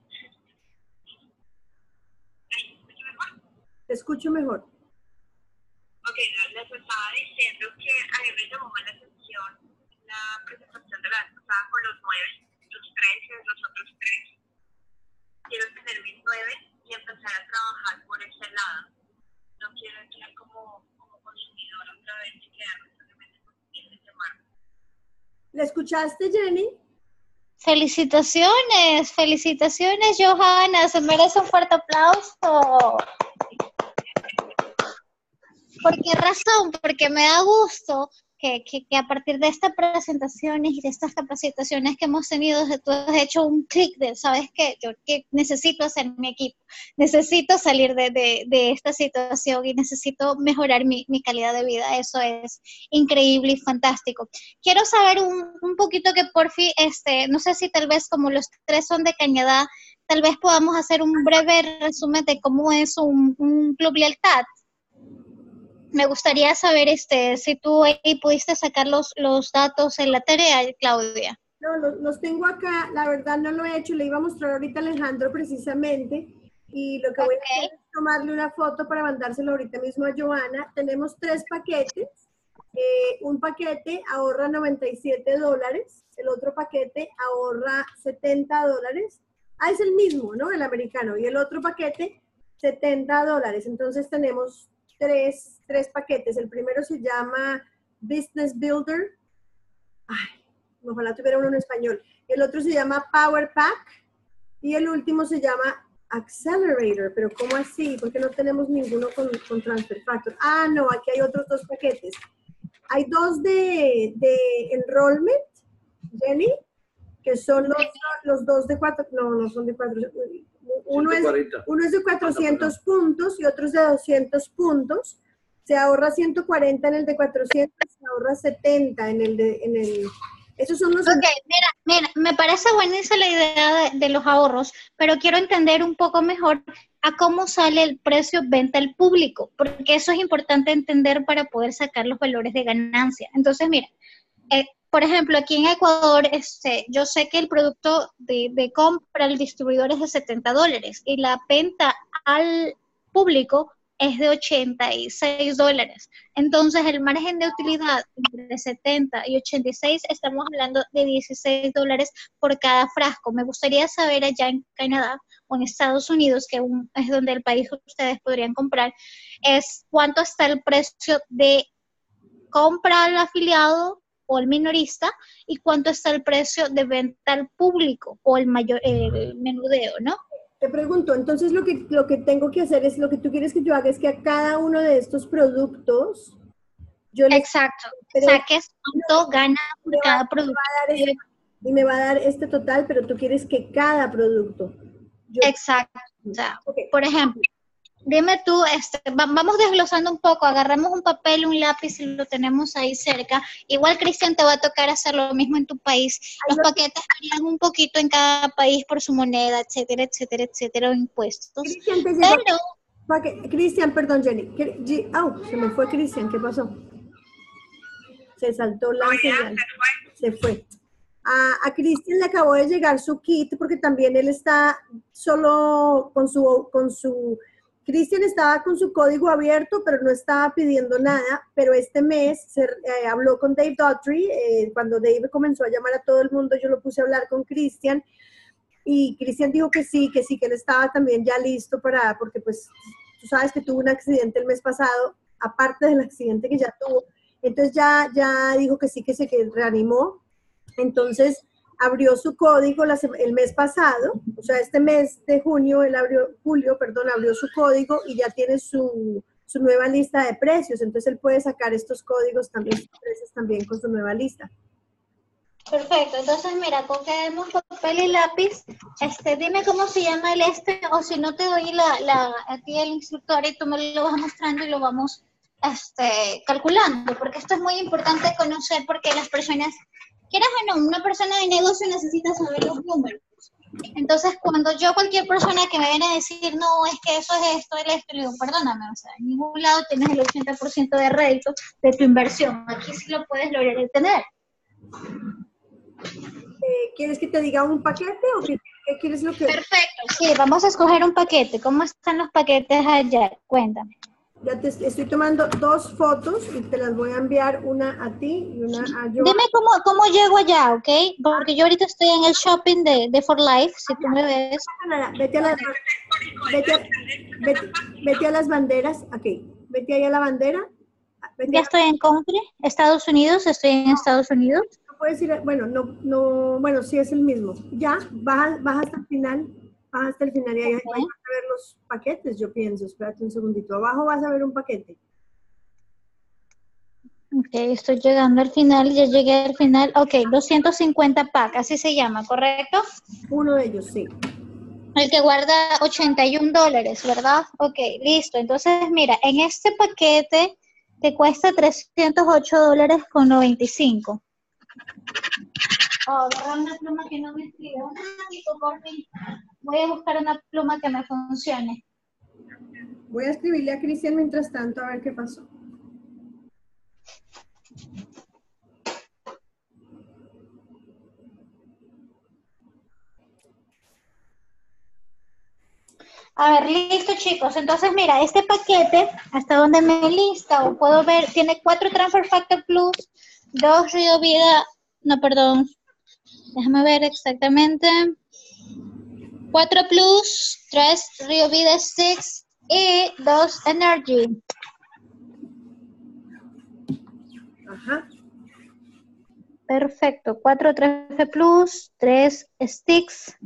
Te escucho mejor. Ok, no, les estaba diciendo que a mí me llamó la atención la presentación de la vez pasada con los nueve, los tres y los otros tres. Quiero tener mis nueve y empezar a trabajar por ese lado. No quiero entrar como, como consumidor otra vez y quedarme solamente con clientes de marca. ¿La escuchaste, Jenny? Felicitaciones, felicitaciones, Johanna, se merece un fuerte aplauso. ¿Por qué razón? Porque me da gusto que, que, que a partir de estas presentaciones y de estas capacitaciones que hemos tenido, tú has hecho un clic de, ¿sabes qué? Yo que necesito hacer mi equipo, necesito salir de, de, de esta situación y necesito mejorar mi, mi calidad de vida. Eso es increíble y fantástico. Quiero saber un, un poquito que por fin, este, no sé si tal vez como los tres son de Cañada, tal vez podamos hacer un breve resumen de cómo es un, un club lealtad. Me gustaría saber este, si tú ahí pudiste sacar los, los datos en la tarea, Claudia. No, los, los tengo acá. La verdad no lo he hecho. Le iba a mostrar ahorita a Alejandro precisamente. Y lo que voy a hacer es tomarle una foto para mandárselo ahorita mismo a Joana. Tenemos tres paquetes. Eh, un paquete ahorra noventa y siete dólares. El otro paquete ahorra setenta dólares. Ah, es el mismo, ¿no? El americano. Y el otro paquete, setenta dólares. Entonces tenemos tres, tres paquetes. El primero se llama Business Builder. Ay, ojalá tuviera uno en español. El otro se llama Power Pack. Y el último se llama Accelerator. Pero ¿cómo así? Porque no tenemos ninguno con, con Transfer Factor. Ah, no, aquí hay otros dos paquetes. Hay dos de, de enrollment, Jenny, que son los, los dos de cuatro, no, no son de cuatro, uno es, uno es de cuatrocientos puntos y otro es de doscientos puntos. Se ahorra ciento cuarenta en el de cuatrocientos, se ahorra setenta en el de, en el, esos son los... Ok, mira, mira, me parece buenísima la idea de, de los ahorros, pero quiero entender un poco mejor a cómo sale el precio venta al público, porque eso es importante entender para poder sacar los valores de ganancia. Entonces, mira, eh, por ejemplo, aquí en Ecuador, este, yo sé que el producto de, de compra al distribuidor es de setenta dólares y la venta al público es de ochenta y seis dólares. Entonces, el margen de utilidad entre setenta y ochenta y seis, estamos hablando de dieciséis dólares por cada frasco. Me gustaría saber allá en Canadá o en Estados Unidos, que un, es donde el país ustedes podrían comprar, es cuánto está el precio de compra al afiliado o el minorista y cuánto está el precio de venta al público o el mayor el menudeo, ¿no? Te pregunto, entonces lo que, lo que tengo que hacer es, lo que tú quieres que yo haga es que a cada uno de estos productos, yo les... Exacto, saques cuánto gana por me va- cada me va producto. a dar este- y me va a dar este total, pero tú quieres que cada producto... yo- Exacto. O sea, Ok. por ejemplo, dime tú, este, va- vamos desglosando un poco, agarramos un papel, un lápiz y lo tenemos ahí cerca. Igual, Cristian, te va a tocar hacer lo mismo en tu país. Los paquetes varían un poquito en cada país por su moneda, etcétera, etcétera, etcétera, o impuestos. Cristian, te llegó- Pero, Pa' que- Cristian, perdón, Jenny. Cri- Gi- Au, se me fue Cristian, ¿qué pasó? Se saltó la Oye, señal. se fue. Se fue. A, a Cristian le acabó de llegar su kit porque también él está solo con su... Con su Cristian estaba con su código abierto, pero no estaba pidiendo nada. Pero este mes se, eh, habló con Dave Daughtry. Eh, cuando Dave comenzó a llamar a todo el mundo, yo lo puse a hablar con Cristian. Y Cristian dijo que sí, que sí, que él estaba también ya listo para, porque pues tú sabes que tuvo un accidente el mes pasado, aparte del accidente que ya tuvo. Entonces ya, ya dijo que sí, que se que reanimó. Entonces abrió su código la sema- el mes pasado, o sea, este mes de junio, él abrió, julio, perdón, abrió su código y ya tiene su, su nueva lista de precios. Entonces él puede sacar estos códigos también, sus precios también con su nueva lista. perfecto, entonces mira, cogemos papel y lápiz, este, dime cómo se llama el este, o si no te doy la, la, a ti el instructor y tú me lo vas mostrando y lo vamos este, calculando, porque esto es muy importante conocer, porque las personas, quieras o no, una persona de negocio necesita saber los números. Entonces, cuando yo, cualquier persona que me viene a decir, no, es que eso es esto, es esto, le digo, perdóname, o sea, en ningún lado tienes el ochenta por ciento de rédito de tu inversión. Aquí sí lo puedes lograr tener. Eh, ¿Quieres que te diga un paquete o qué, qué quieres lo que...? Perfecto, sí, vamos a escoger un paquete. ¿Cómo están los paquetes allá? Cuéntame. Ya te estoy tomando dos fotos y te las voy a enviar, una a ti y una a yo. Dime cómo, cómo llego allá, ¿ok? Porque yo ahorita estoy en el shopping de, de For Life, si tú me ves. Vete a, la, vete, a, vete, vete a las banderas, ok, vete ahí a la bandera. Vete Ya a, estoy en country, Estados Unidos, estoy en Estados Unidos. no puedes ir, a, bueno, no, no, bueno, sí es el mismo. Ya, baja, baja hasta el final, baja hasta el final y ahí, Okay. ahí vas a ver los paquetes, yo pienso. Espérate un segundito, abajo vas a ver un paquete. Ok, estoy llegando al final, ya llegué al final. Ok, doscientos cincuenta pack, así se llama, ¿correcto? Uno de ellos, sí. El que guarda ochenta y un dólares, ¿verdad? Ok, listo. Entonces, mira, en este paquete te cuesta trescientos ocho dólares con noventa y cinco. Oh, agarra una pluma que no me escriba. Un ratito, por fin. Voy a buscar una pluma que me funcione. Voy a escribirle a Cristian mientras tanto a ver qué pasó. A ver, listo, chicos. Entonces, mira, este paquete, hasta donde me lista o puedo ver, tiene cuatro Transfer Factor Plus, dos Río Vida, no, perdón, déjame ver exactamente. Cuatro Plus, tres Río Vida seis y dos Energy. Ajá. Perfecto. Cuatro trece Plus, tres Sticks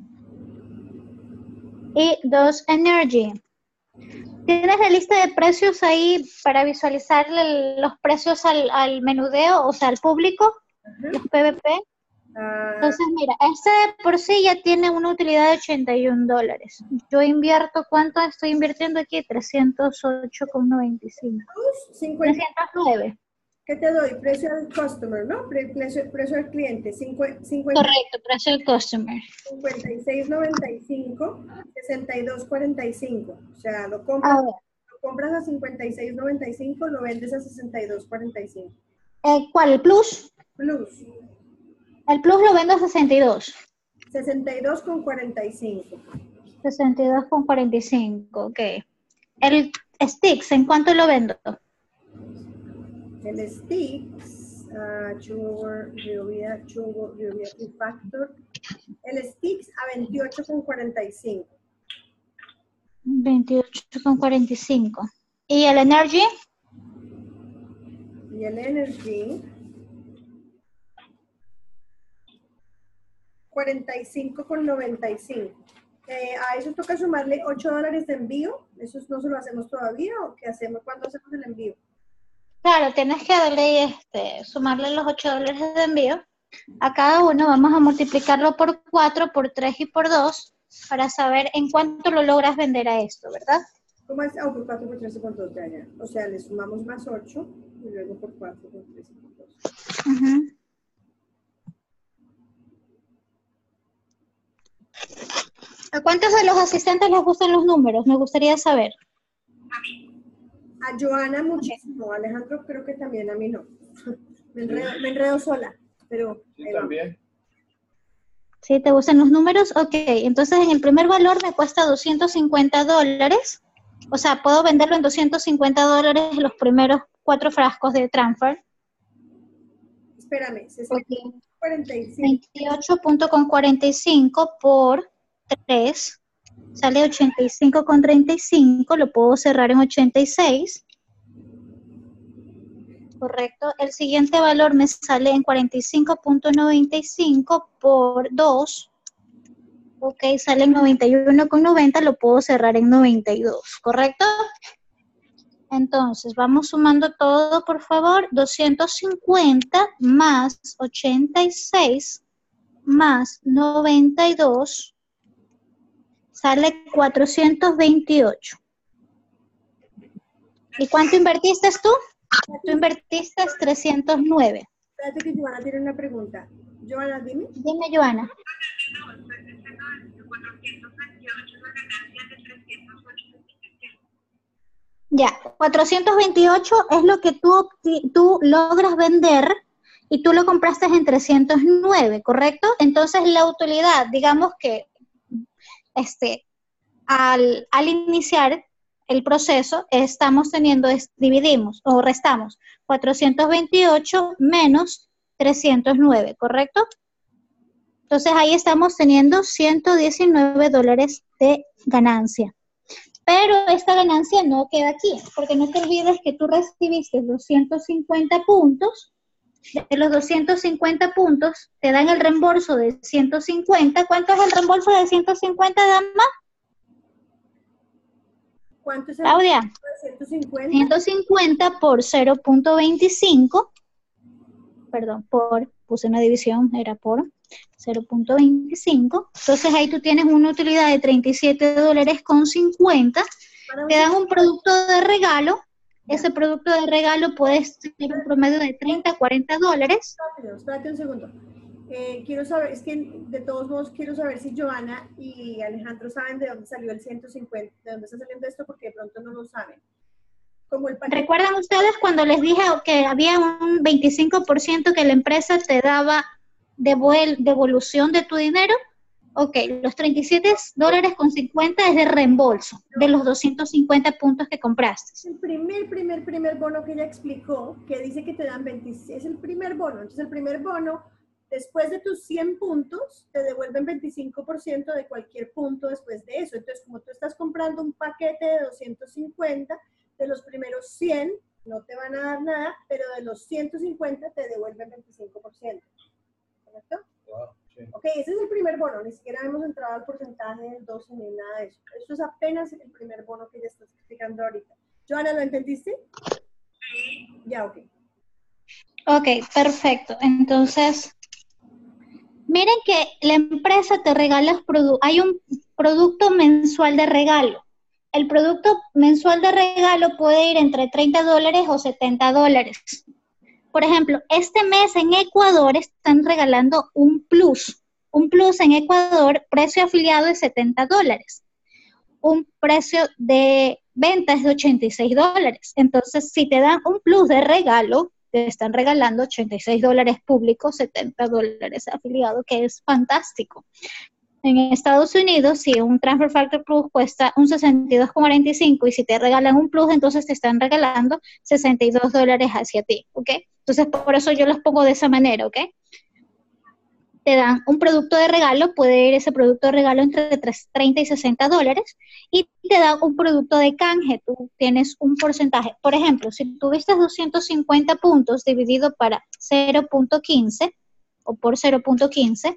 y dos Energy. ¿Tienes la lista de precios ahí para visualizar el- los precios al, al menudeo, o sea, al público, los P V P? Ah, Entonces, mira, este de por sí ya tiene una utilidad de ochenta y un dólares. Yo invierto, ¿cuánto estoy invirtiendo aquí? trescientos ocho con noventa y cinco. cincuenta. trescientos nueve. ¿Qué te doy? Precio al customer, ¿no? Pre- Precio, precio al cliente. cincuenta, Correcto, precio del customer. cincuenta y seis noventa y cinco, sesenta y dos cuarenta y cinco. O sea, lo A compras, ver, lo compras a cincuenta y seis noventa y cinco, lo vendes a sesenta y dos cuarenta y cinco. eh, ¿cuál? ¿El Plus? Plus, El Plus lo vendo a sesenta y dos. sesenta y dos con cuarenta y cinco. sesenta y dos con cuarenta y cinco, ok. El Sticks, ¿en cuánto lo vendo? El Sticks, uh, Sugar, Riovida, Sugar, Riovida Two Factor. El Sticks a veintiocho con cuarenta y cinco. veintiocho con cuarenta y cinco. ¿Y el Energy? Y el Energy, cuarenta y cinco con noventa y cinco. Eh, a eso toca sumarle ocho dólares de envío. ¿Eso no se lo hacemos todavía o qué hacemos? ¿Cuándo hacemos el envío? Claro, tienes que darle, este, sumarle los ocho dólares de envío a cada uno. Vamos a multiplicarlo por cuatro, por tres y por dos para saber en cuánto lo logras vender a esto, ¿verdad? ¿Cómo es? Ah, por cuatro, por tres y por dos, ya, ya. O sea, le sumamos más ocho y luego por cuatro, por tres y por dos. Uh-huh. ¿A cuántos de los asistentes les gustan los números? Me gustaría saber. A Joana muchísimo, a Alejandro creo que también, a mí no. Me enredo, me enredo sola, pero... Sí, ahí vamos. también. ¿Sí te gustan los números? Ok, entonces en el primer valor me cuesta doscientos cincuenta dólares. O sea, puedo venderlo en doscientos cincuenta dólares los primeros cuatro frascos de transfer. Espérame, sesenta, Ok. cuarenta y cinco. veintiocho punto cuarenta y cinco por tres sale ochenta y cinco con treinta y cinco, lo puedo cerrar en ochenta y seis. Correcto. El siguiente valor me sale en cuarenta y cinco punto noventa y cinco por dos. Ok, sale en noventa y uno con noventa, lo puedo cerrar en noventa y dos, ¿correcto? Entonces, vamos sumando todo, por favor. doscientos cincuenta más ochenta y seis más noventa y dos sale cuatrocientos veintiocho. ¿Y cuánto invertiste tú? Tú invertiste trescientos nueve. Espérate que Joana tiene una pregunta. Joana, dime. Dime, Joana. No, estoy diciendo de cuatrocientos veintiocho la ganancia de trescientos ocho. Ya, cuatrocientos veintiocho es lo que tú, obti- tú logras vender y tú lo compraste en trescientos nueve, ¿correcto? Entonces la utilidad, digamos que este, al, al iniciar el proceso estamos teniendo, es, dividimos o restamos cuatrocientos veintiocho menos trescientos nueve, ¿correcto? Entonces ahí estamos teniendo ciento diecinueve dólares de ganancia. Pero esta ganancia no queda aquí, porque no te olvides que tú recibiste doscientos cincuenta puntos. De los doscientos cincuenta puntos, te dan el reembolso de ciento cincuenta. ¿Cuánto es el reembolso de ciento cincuenta, dama? ¿Cuánto es el Claudia, ciento cincuenta? ciento cincuenta por cero punto veinticinco. Perdón, por, puse una división, era por cero punto veinticinco. Entonces ahí tú tienes una utilidad de treinta y siete dólares con cincuenta. Te dan un producto de regalo. Ese producto de regalo puede tener un promedio de treinta a cuarenta dólares. Rápido, espérate un segundo. Eh, quiero saber, es que de todos modos quiero saber si Joana y Alejandro saben de dónde salió el ciento cincuenta, de dónde está saliendo esto, porque de pronto no lo saben. Como el paquete. ¿Recuerdan ustedes cuando les dije que había un veinticinco por ciento que la empresa te daba devuel- devolución de tu dinero? Ok, los treinta y siete dólares con cincuenta es de reembolso de los doscientos cincuenta puntos que compraste. El primer, primer, primer bono que ella explicó, que dice que te dan veintiséis, es el primer bono. Entonces, el primer bono, después de tus cien puntos, te devuelven veinticinco por ciento de cualquier punto después de eso. Entonces, como tú estás comprando un paquete de doscientos cincuenta, de los primeros cien no te van a dar nada, pero de los ciento cincuenta te devuelven veinticinco por ciento. ¿Correcto? Wow, sí. Ok, ese es el primer bono, ni siquiera hemos entrado al porcentaje del doce ni nada de eso. Esto es apenas el primer bono que ya estás explicando ahorita. Joana, ¿lo entendiste? Sí. Ya, ok. Ok, perfecto. Entonces, miren que la empresa te regala productos. Hay un producto mensual de regalo. El producto mensual de regalo puede ir entre treinta dólares o setenta dólares. Por ejemplo, este mes en Ecuador están regalando un plus. Un plus en Ecuador, precio afiliado de setenta dólares. Un precio de venta es de ochenta y seis dólares. Entonces, si te dan un plus de regalo, te están regalando ochenta y seis dólares públicos, setenta dólares afiliado, que es fantástico. En Estados Unidos, si un Transfer Factor Plus cuesta un sesenta y dos con cuarenta y cinco y si te regalan un Plus, entonces te están regalando sesenta y dos dólares hacia ti, ¿ok? Entonces, por eso yo los pongo de esa manera, ¿ok? Te dan un producto de regalo, puede ir ese producto de regalo entre treinta y sesenta dólares, y te dan un producto de canje, tú tienes un porcentaje. Por ejemplo, si tuviste doscientos cincuenta puntos dividido para cero punto quince o por cero punto quince,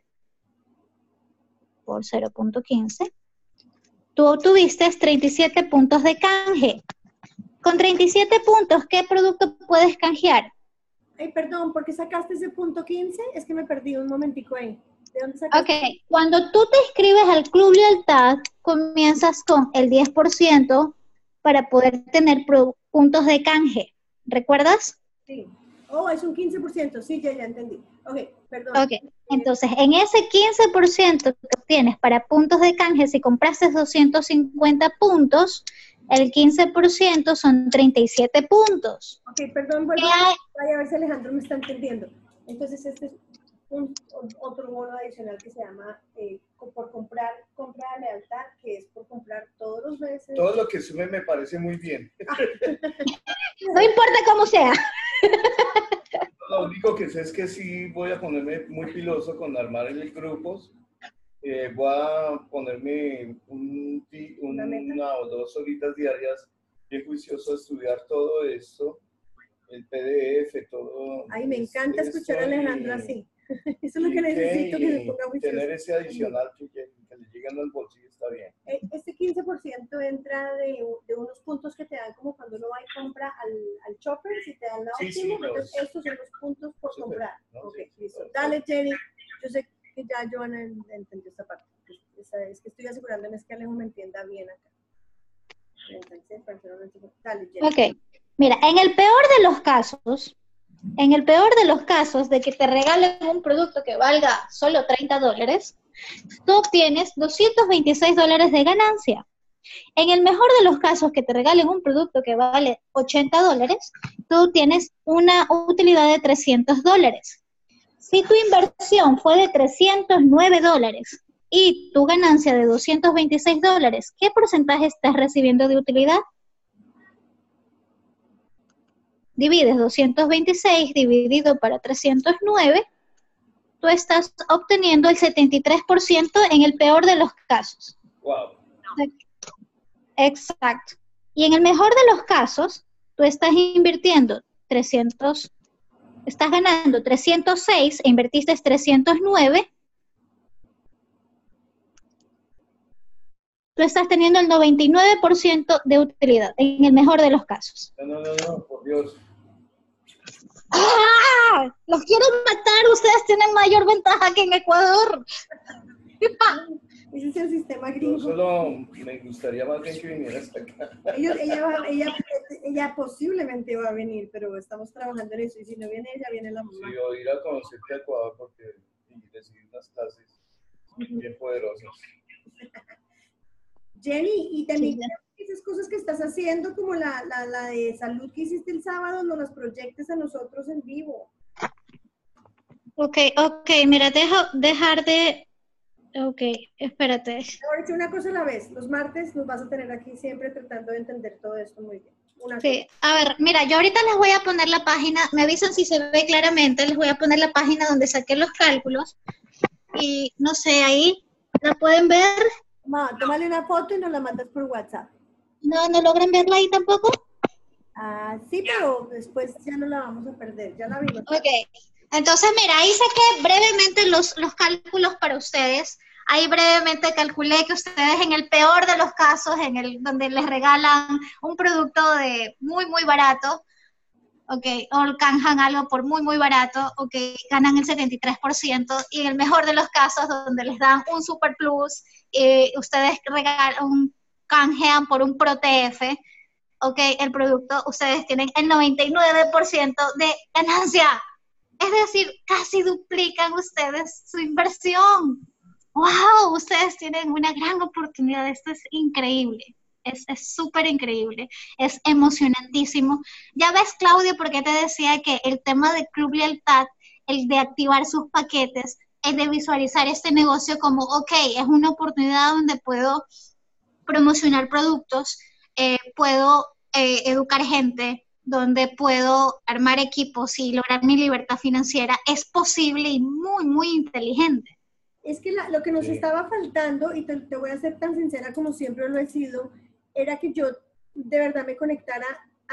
por cero punto quince, tú obtuviste treinta y siete puntos de canje. Con treinta y siete puntos, ¿qué producto puedes canjear? Ay, perdón, ¿por qué sacaste ese punto quince? Es que me perdí un momentico ahí. ¿De dónde sacaste? Ok, cuando tú te inscribes al Club Lealtad, comienzas con el diez por ciento para poder tener puntos de canje. ¿Recuerdas? Sí. Oh, es un quince por ciento. Sí, ya, ya entendí. Ok, perdón. Ok, entonces en ese quince por ciento que obtienes para puntos de canje, si compraste doscientos cincuenta puntos, el quince por ciento son treinta y siete puntos. Ok, perdón, vuelvo a, a ver si Alejandro me está entendiendo. Entonces, este es un, otro bono adicional que se llama eh, por comprar, compra de lealtad, que es por comprar todos los meses. Todo lo que sube me parece muy bien. No importa cómo sea. Lo único que sé es que sí voy a ponerme muy piloso con armar el grupos. Eh, voy a ponerme un, un, ¿Una meta? una o dos horitas diarias bien juicioso a estudiar todo esto, el P D F, todo. Ay, me encanta esto escuchar a Alejandro y- así. Eso es lo que y necesito, que se y ponga juicioso. tener ese adicional que, que, que le llegan al bolsillo está bien. Eh, Este quince por ciento entra de, de unos puntos que te dan como cuando uno va y compra al, al shopper, si te dan la Sí, sí, óptima, los- entonces estos son los puntos por Súper, comprar. ¿no? Ok, Sí, listo. súper. Dale, Jenny. Yo sé que ya Joana entendió esta parte. Esa es que estoy asegurándome es que Alejo me entienda bien acá. Entonces, para hacer una- Dale, Jenny. Ok, mira, en el peor de los casos, En el peor de los casos de que te regalen un producto que valga solo treinta dólares, tú obtienes doscientos veintiséis dólares de ganancia. En el mejor de los casos que te regalen un producto que vale ochenta dólares, tú tienes una utilidad de trescientos dólares. Si tu inversión fue de trescientos nueve dólares y tu ganancia de doscientos veintiséis dólares, ¿qué porcentaje estás recibiendo de utilidad? Divides doscientos veintiséis dividido para trescientos nueve, tú estás obteniendo el setenta y tres por ciento en el peor de los casos. Wow. Exacto. Y en el mejor de los casos, tú estás invirtiendo trescientos, estás ganando trescientos seis e invertiste trescientos nueve, tú estás teniendo el noventa y nueve por ciento de utilidad, en el mejor de los casos. No, no, no, no, por Dios. ¡Ah! ¡Los quieren matar! Ustedes tienen mayor ventaja que en Ecuador. Ese es el sistema Yo gringo. solo me gustaría más bien que vinieras acá. Ellos- ella, va- ella, ella posiblemente va a venir, pero estamos trabajando en eso. Y si no viene ella, viene la mamá. Sí, o ir a conocerte a Ecuador porque y recibir unas clases bien poderosas. Jenny, y también Sí. esas cosas que estás haciendo, como la, la, la de salud que hiciste el sábado, nos las proyectes a nosotros en vivo. Ok, ok, mira, dejo dejar de... Ok, espérate. Ahora, hecho una cosa a la vez. Los martes nos vas a tener aquí siempre tratando de entender todo esto muy bien. Una Sí, a ver, mira, yo ahorita les voy a poner la página, me avisan si se ve claramente, les voy a poner la página donde saqué los cálculos y no sé, ahí la pueden ver. Ma, tómale una foto y nos la mandas por WhatsApp. No, no logran verla ahí tampoco. Ah, sí, pero después ya no la vamos a perder. Ya la vimos. Ok, entonces mira, ahí saqué brevemente los, los cálculos para ustedes. Ahí brevemente calculé que ustedes en el peor de los casos, en el donde les regalan un producto de muy, muy barato, ok, o canjan algo por muy, muy barato, ok, ganan el setenta y tres por ciento, y en el mejor de los casos, donde les dan un super plus, eh, ustedes regalan, un, canjean por un Pro T F, ok, el producto, ustedes tienen el noventa y nueve por ciento de ganancia. Es decir, casi duplican ustedes su inversión. ¡Wow! Ustedes tienen una gran oportunidad. Esto es increíble. Es súper increíble. Es emocionantísimo. Ya ves, Claudia, por qué te decía que el tema de Club Lealtad, el de activar sus paquetes, el de visualizar este negocio como, ok, es una oportunidad donde puedo promocionar productos, eh, puedo eh, educar gente, donde puedo armar equipos y lograr mi libertad financiera. Es posible y muy, muy inteligente. Es que la- lo que nos Sí. estaba faltando, y te, te voy a ser tan sincera como siempre lo he sido, era que yo de verdad me conectara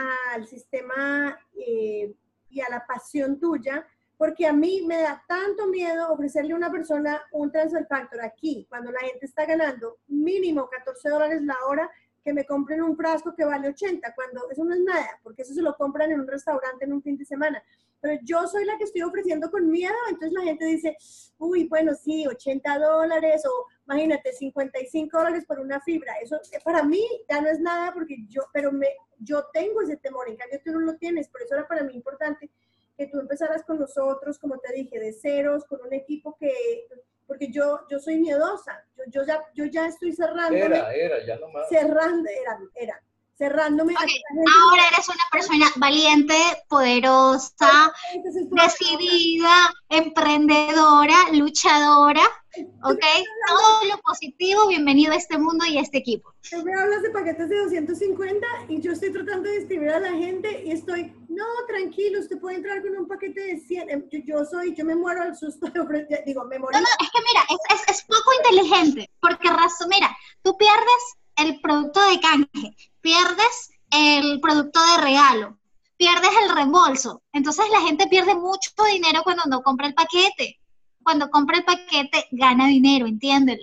al sistema eh, y a la pasión tuya, porque a mí me da tanto miedo ofrecerle a una persona un transfer factor aquí, cuando la gente está ganando mínimo catorce dólares la hora, que me compren un frasco que vale ochenta, cuando eso no es nada, porque eso se lo compran en un restaurante en un fin de semana. Pero yo soy la que estoy ofreciendo con miedo, entonces la gente dice, uy, bueno, sí, ochenta dólares, o imagínate, cincuenta y cinco dólares por una fibra. Eso eh, para mí ya no es nada, porque yo, pero me, yo tengo ese temor, en cambio tú no lo tienes, por eso era para mí importante que tú empezaras con nosotros, como te dije, de ceros, con un equipo que, porque yo, yo soy miedosa, yo, yo, ya, yo ya estoy cerrándome, Era, era, ya no más. cerrando, era, era, cerrándome. a Ok, que la gente- ahora eres una persona valiente, poderosa, Entonces, por favor, decidida, emprendedora, luchadora, ¿ok? Todo lo positivo, bienvenido a este mundo y a este equipo. tú me hablas de paquetes de doscientos cincuenta y yo estoy tratando de escribir a la gente y estoy, no, tranquilo, usted puede entrar con un paquete de cien. Em, Yo, yo soy, yo me muero al susto de ofrecer, digo, me morí. No, no, es que mira, es, es, es poco inteligente, porque razón, mira, tú pierdes el producto de canje, pierdes el producto de regalo, pierdes el reembolso, entonces la gente pierde mucho dinero cuando no compra el paquete. Cuando compra el paquete, gana dinero, entiéndelo.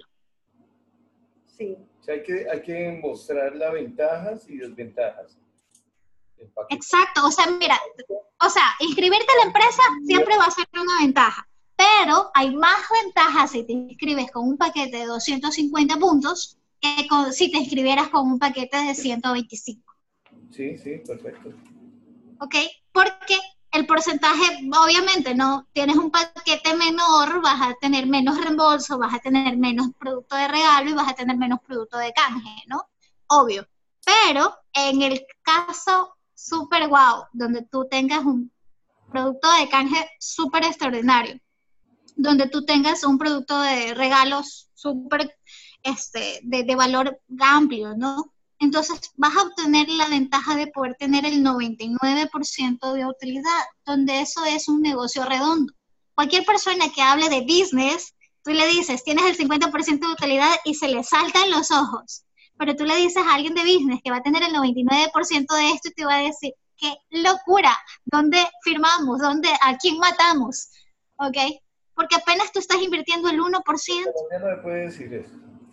Sí. O sea, hay que, hay que mostrar las ventajas y desventajas del paquete. Exacto, o sea, mira, o sea, inscribirte a la empresa siempre va a ser una ventaja, pero hay más ventajas si te inscribes con un paquete de doscientos cincuenta puntos que con, si te inscribieras con un paquete de ciento veinticinco, Sí, sí, perfecto. ¿ok? Porque el porcentaje, obviamente, no tienes un paquete menor, vas a tener menos reembolso, vas a tener menos producto de regalo y vas a tener menos producto de canje, ¿no? Obvio. Pero en el caso súper guau, donde tú tengas un producto de canje súper extraordinario, donde tú tengas un producto de regalos súper este, de, de valor amplio, ¿no? Entonces vas a obtener la ventaja de poder tener el noventa y nueve por ciento de utilidad, donde eso es un negocio redondo. Cualquier persona que hable de business, tú le dices, tienes el cincuenta por ciento de utilidad y se le saltan los ojos. Pero tú le dices a alguien de business que va a tener el noventa y nueve por ciento de esto y te va a decir, ¡qué locura! ¿Dónde firmamos? ¿Dónde, ¿A quién matamos? ¿Ok? Porque apenas tú estás invirtiendo el uno por ciento. Ya no me puede decir eso.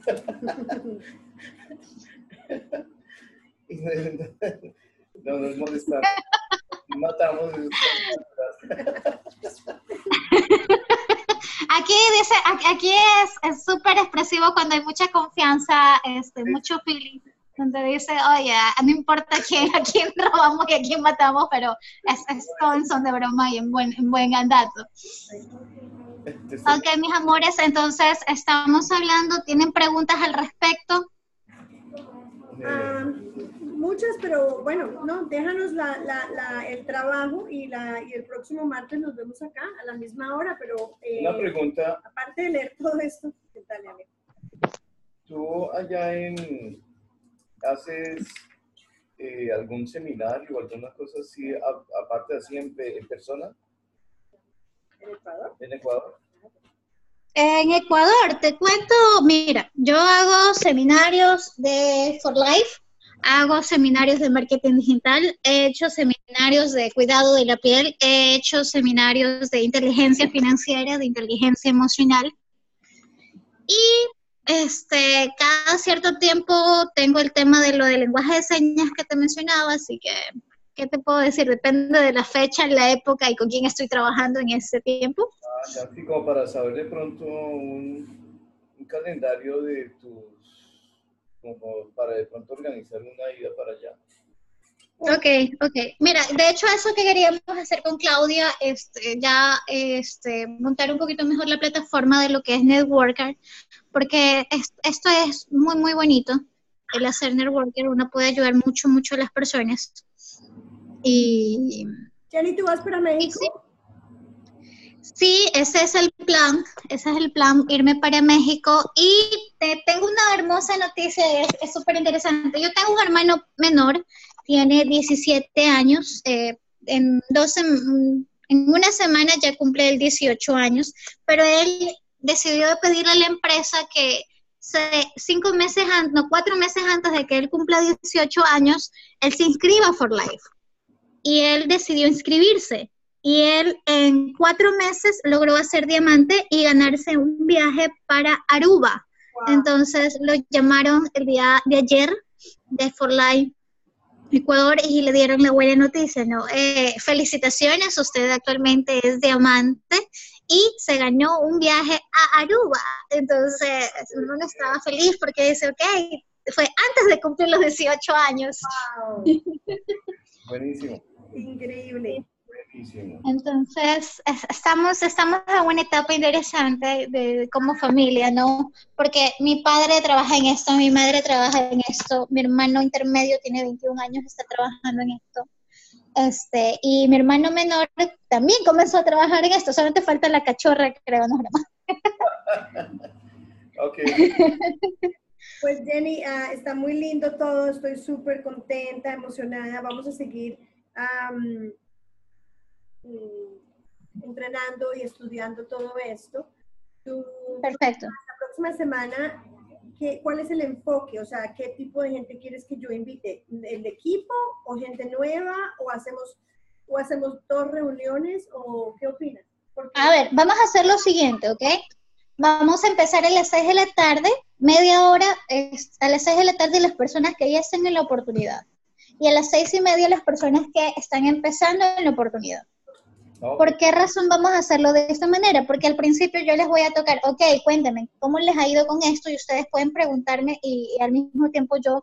No nos molestamos. Matamos. Aquí dice, aquí es súper expresivo cuando hay mucha confianza, este, mucho feeling, donde dice, oye, no importa quién, a quién robamos y a quién matamos, pero es, es todo en son de broma y en buen, en buen andato. Ok, mis amores, entonces estamos hablando, ¿tienen preguntas al respecto? Uh, muchas, pero bueno, no, déjanos la, la, la, el trabajo y, la, y el próximo martes nos vemos acá a la misma hora, pero eh, una pregunta. Aparte de leer todo esto, ¿qué tal, Ale? ¿Tú allá en haces eh, algún seminario o alguna cosa así, a, aparte así en, en persona? ¿En Ecuador? ¿En Ecuador? En Ecuador, te cuento, mira, yo hago seminarios de For Life, hago seminarios de marketing digital, he hecho seminarios de cuidado de la piel, he hecho seminarios de inteligencia financiera, de inteligencia emocional, y este, cada cierto tiempo tengo el tema de lo del lenguaje de señas que te mencionaba, así que, ¿qué te puedo decir? Depende de la fecha, la época y con quién estoy trabajando en ese tiempo. Ah, ya, así como para saber de pronto un, un calendario de tus, como para de pronto organizar una ida para allá. Ok, ok. Mira, de hecho eso que queríamos hacer con Claudia, este, ya este, montar un poquito mejor la plataforma de lo que es Networker, porque es, esto es muy, muy bonito, el hacer Networker, uno puede ayudar mucho, mucho a las personas. Y... Jenny, ¿tú vas para México? Sí. Sí, ese es el plan, ese es el plan, irme para México. Y te tengo una hermosa noticia, es súper interesante. Yo tengo un hermano menor, tiene diecisiete años, eh, en, doce, en una semana ya cumple el dieciocho años, pero él decidió pedirle a la empresa que se, cinco meses antes, no, cuatro meses antes de que él cumpla dieciocho años, él se inscriba a For Life. Y él decidió inscribirse. Y él en cuatro meses logró hacer diamante y ganarse un viaje para Aruba. Wow. Entonces lo llamaron el día de ayer de For Life Ecuador y le dieron la buena noticia, ¿no? Eh, felicitaciones, usted actualmente es diamante y se ganó un viaje a Aruba. Entonces uno estaba feliz porque dice, ok, fue antes de cumplir los dieciocho años. Wow. Buenísimo. Increíble. Entonces, estamos, estamos en una etapa interesante de, de, como familia, ¿no? Porque mi padre trabaja en esto, mi madre trabaja en esto, mi hermano intermedio tiene veintiún años, está trabajando en esto. Este, y mi hermano menor también comenzó a trabajar en esto, solamente falta la cachorra, creo, no, no. Ok. Pues Jenny, uh, está muy lindo todo, estoy súper contenta, emocionada, vamos a seguir um, entrenando y estudiando todo esto. Tú, Perfecto. La próxima semana, ¿qué, ¿cuál es el enfoque? O sea, ¿qué tipo de gente quieres que yo invite? ¿El equipo o gente nueva? ¿O hacemos, o hacemos dos reuniones? ¿O qué opinas? Porque... A ver, vamos a hacer lo siguiente, ¿ok? Vamos a empezar a las seis de la tarde, media hora es, a las seis de la tarde las personas que ya estén en la oportunidad. Y a las seis y media las personas que están empezando en la oportunidad. ¿Por qué razón vamos a hacerlo de esta manera? Porque al principio yo les voy a tocar, ok, cuéntame, ¿cómo les ha ido con esto? Y ustedes pueden preguntarme y, y al mismo tiempo yo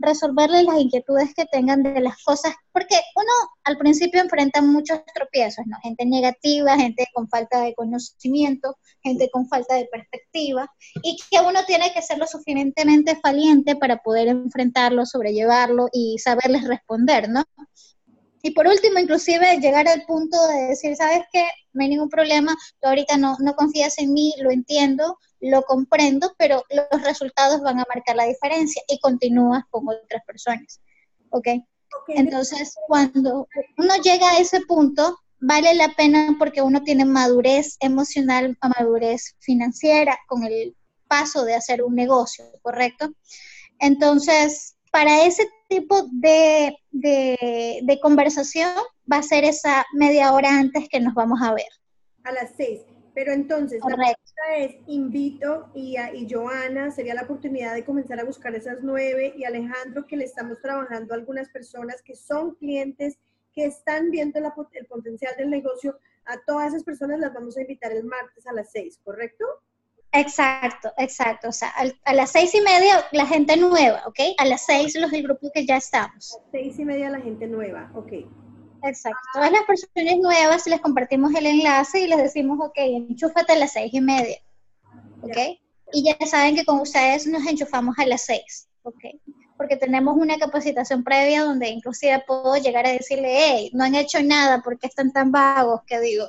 resolverles las inquietudes que tengan de las cosas, porque uno al principio enfrenta muchos tropiezos, ¿no? Gente negativa, gente con falta de conocimiento, gente con falta de perspectiva, y que uno tiene que ser lo suficientemente valiente para poder enfrentarlo, sobrellevarlo y saberles responder, ¿no? Y por último, inclusive, llegar al punto de decir, ¿sabes qué? No hay ningún problema, tú ahorita no, no confías en mí, lo entiendo, lo comprendo, pero los resultados van a marcar la diferencia y continúas con otras personas, ¿ok? Okay. Entonces, cuando uno llega a ese punto, vale la pena porque uno tiene madurez emocional, madurez financiera con el paso de hacer un negocio, ¿correcto? Entonces, para ese tipo de, de, de conversación va a ser esa media hora antes que nos vamos a ver. A las seis. Pero entonces, correcto. La pregunta es, invito y, a, y Joana, sería la oportunidad de comenzar a buscar esas nueve, y Alejandro, que le estamos trabajando a algunas personas que son clientes, que están viendo la, el potencial del negocio, a todas esas personas las vamos a invitar el martes a las seis, ¿correcto? Exacto, exacto. O sea, al, a las seis y media la gente nueva, ¿ok? A las seis los del grupo que ya estamos. A las seis y media la gente nueva, ok. Exacto. Todas las personas nuevas les compartimos el enlace y les decimos, ok, enchúfate a las seis y media, ¿ok? Ya. Y ya saben que con ustedes nos enchufamos a las seis, ¿ok? Porque tenemos una capacitación previa donde inclusive puedo llegar a decirle, hey, no han hecho nada, ¿por qué están tan vagos? Que digo.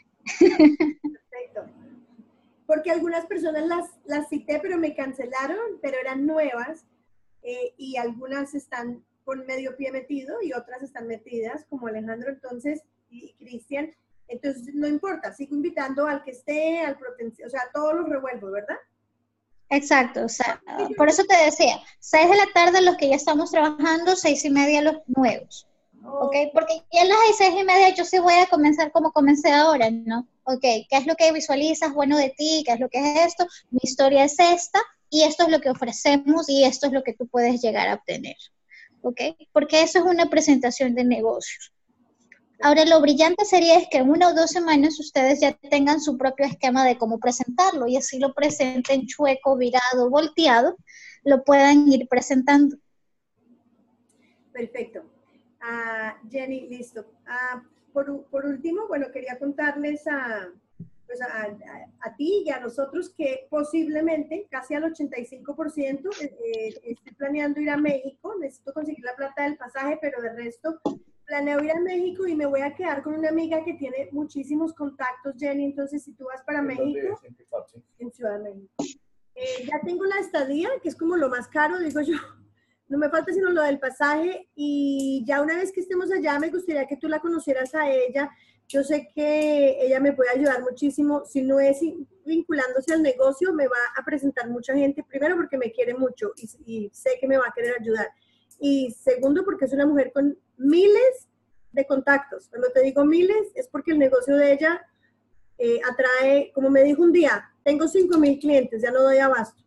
Perfecto. Porque algunas personas las, las cité, pero me cancelaron, pero eran nuevas, eh, y algunas están con medio pie metido y otras están metidas, como Alejandro, entonces, y Cristian. Entonces, no importa, sigo invitando al que esté, al potencial, o sea, todos los revuelvo, ¿verdad? Exacto, o sea, por eso te decía, seis de la tarde los que ya estamos trabajando, seis y media los nuevos, oh. ¿Ok? Porque ya a las seis y media yo sí voy a comenzar como comencé ahora, ¿no? Ok, ¿qué es lo que visualizas bueno de ti? ¿Qué es lo que es esto? Mi historia es esta, y esto es lo que ofrecemos, y esto es lo que tú puedes llegar a obtener, ¿ok? Porque eso es una presentación de negocios. Ahora, lo brillante sería es que en una o dos semanas ustedes ya tengan su propio esquema de cómo presentarlo, y así lo presenten chueco, virado, volteado, lo puedan ir presentando. Perfecto. Uh, Jenny, listo. Uh, por, por último, bueno, quería contarles a, pues a, a, a ti y a nosotros que posiblemente, casi al ochenta y cinco por ciento, eh, estoy planeando ir a México. Necesito conseguir la plata del pasaje, pero de resto planeo ir a México y me voy a quedar con una amiga que tiene muchísimos contactos, Jenny. Entonces, si tú vas para México, en Ciudad de México, eh, ya tengo la estadía, que es como lo más caro, digo yo. No me falta sino lo del pasaje, y ya una vez que estemos allá me gustaría que tú la conocieras a ella. Yo sé que ella me puede ayudar muchísimo. Si no es vinculándose al negocio, me va a presentar mucha gente, primero porque me quiere mucho y, y sé que me va a querer ayudar. Y segundo, porque es una mujer con miles de contactos. Cuando te digo miles, es porque el negocio de ella eh, atrae, como me dijo un día, tengo cinco mil clientes, ya no doy abasto.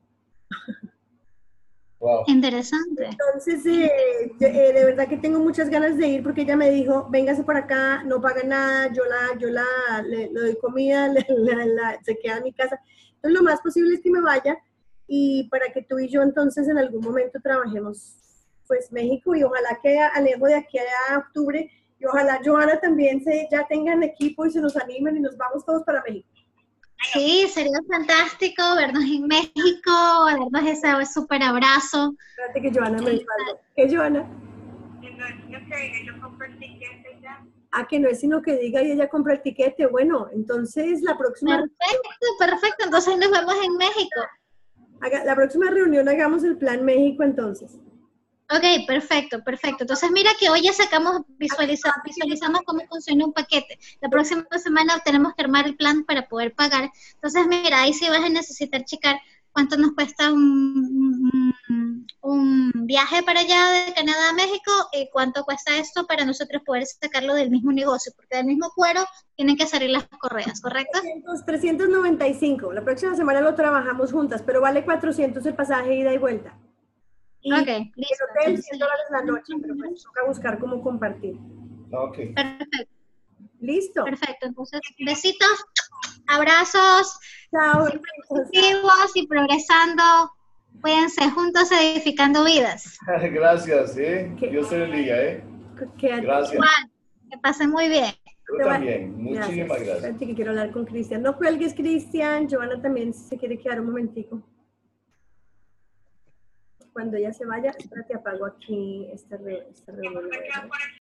Wow. Interesante. Entonces, eh, eh, de verdad que tengo muchas ganas de ir, porque ella me dijo, véngase por acá, no paga nada, yo la, yo la, le, le doy comida, le, la, la, se queda en mi casa. Entonces, lo más posible es que me vaya, y para que tú y yo entonces en algún momento trabajemos, pues, México, y ojalá que Alejo de aquí a octubre, y ojalá Joana también se, ya tengan equipo y se nos animen y nos vamos todos para México. Sí, sería fantástico vernos en México, darnos ese súper abrazo. Espérate que Joana me dijo algo. ¿Qué, Joana? Que no es sino que diga, yo compro el tiquete ya. Ah, que no es sino que diga y ella compra el tiquete. Bueno, entonces la próxima... Perfecto, perfecto. Entonces nos vemos en México. Haga, la próxima reunión hagamos el plan México entonces. Ok, perfecto, perfecto. Entonces mira que hoy ya sacamos, visualiza, visualizamos cómo funciona un paquete. La próxima semana tenemos que armar el plan para poder pagar. Entonces mira, ahí sí vas a necesitar checar cuánto nos cuesta un, un, un viaje para allá de Canadá a México, y cuánto cuesta esto para nosotros poder sacarlo del mismo negocio, porque del mismo cuero tienen que salir las correas, ¿correcto? trescientos noventa y cinco. La próxima semana lo trabajamos juntas, pero vale cuatrocientos el pasaje ida y vuelta. Y ok, listo. El hotel, cien dólares la noche, pero pues toca buscar cómo compartir. Ok. Perfecto. Listo. Perfecto, entonces besitos, abrazos, Chao. siempre positivos y progresando. Cuídense juntos edificando vidas. Gracias, ¿eh? ¿Qué? Dios te bendiga, ¿eh? Que- Gracias. Juan, que pasen muy bien. Tú también. Muchísimas gracias. Espérate que quiero hablar con Cristian. No cuelgues, Cristian. Joana también se quiere quedar un momentico. Cuando ella se vaya, espérate, apago aquí esta, re, esta reunión.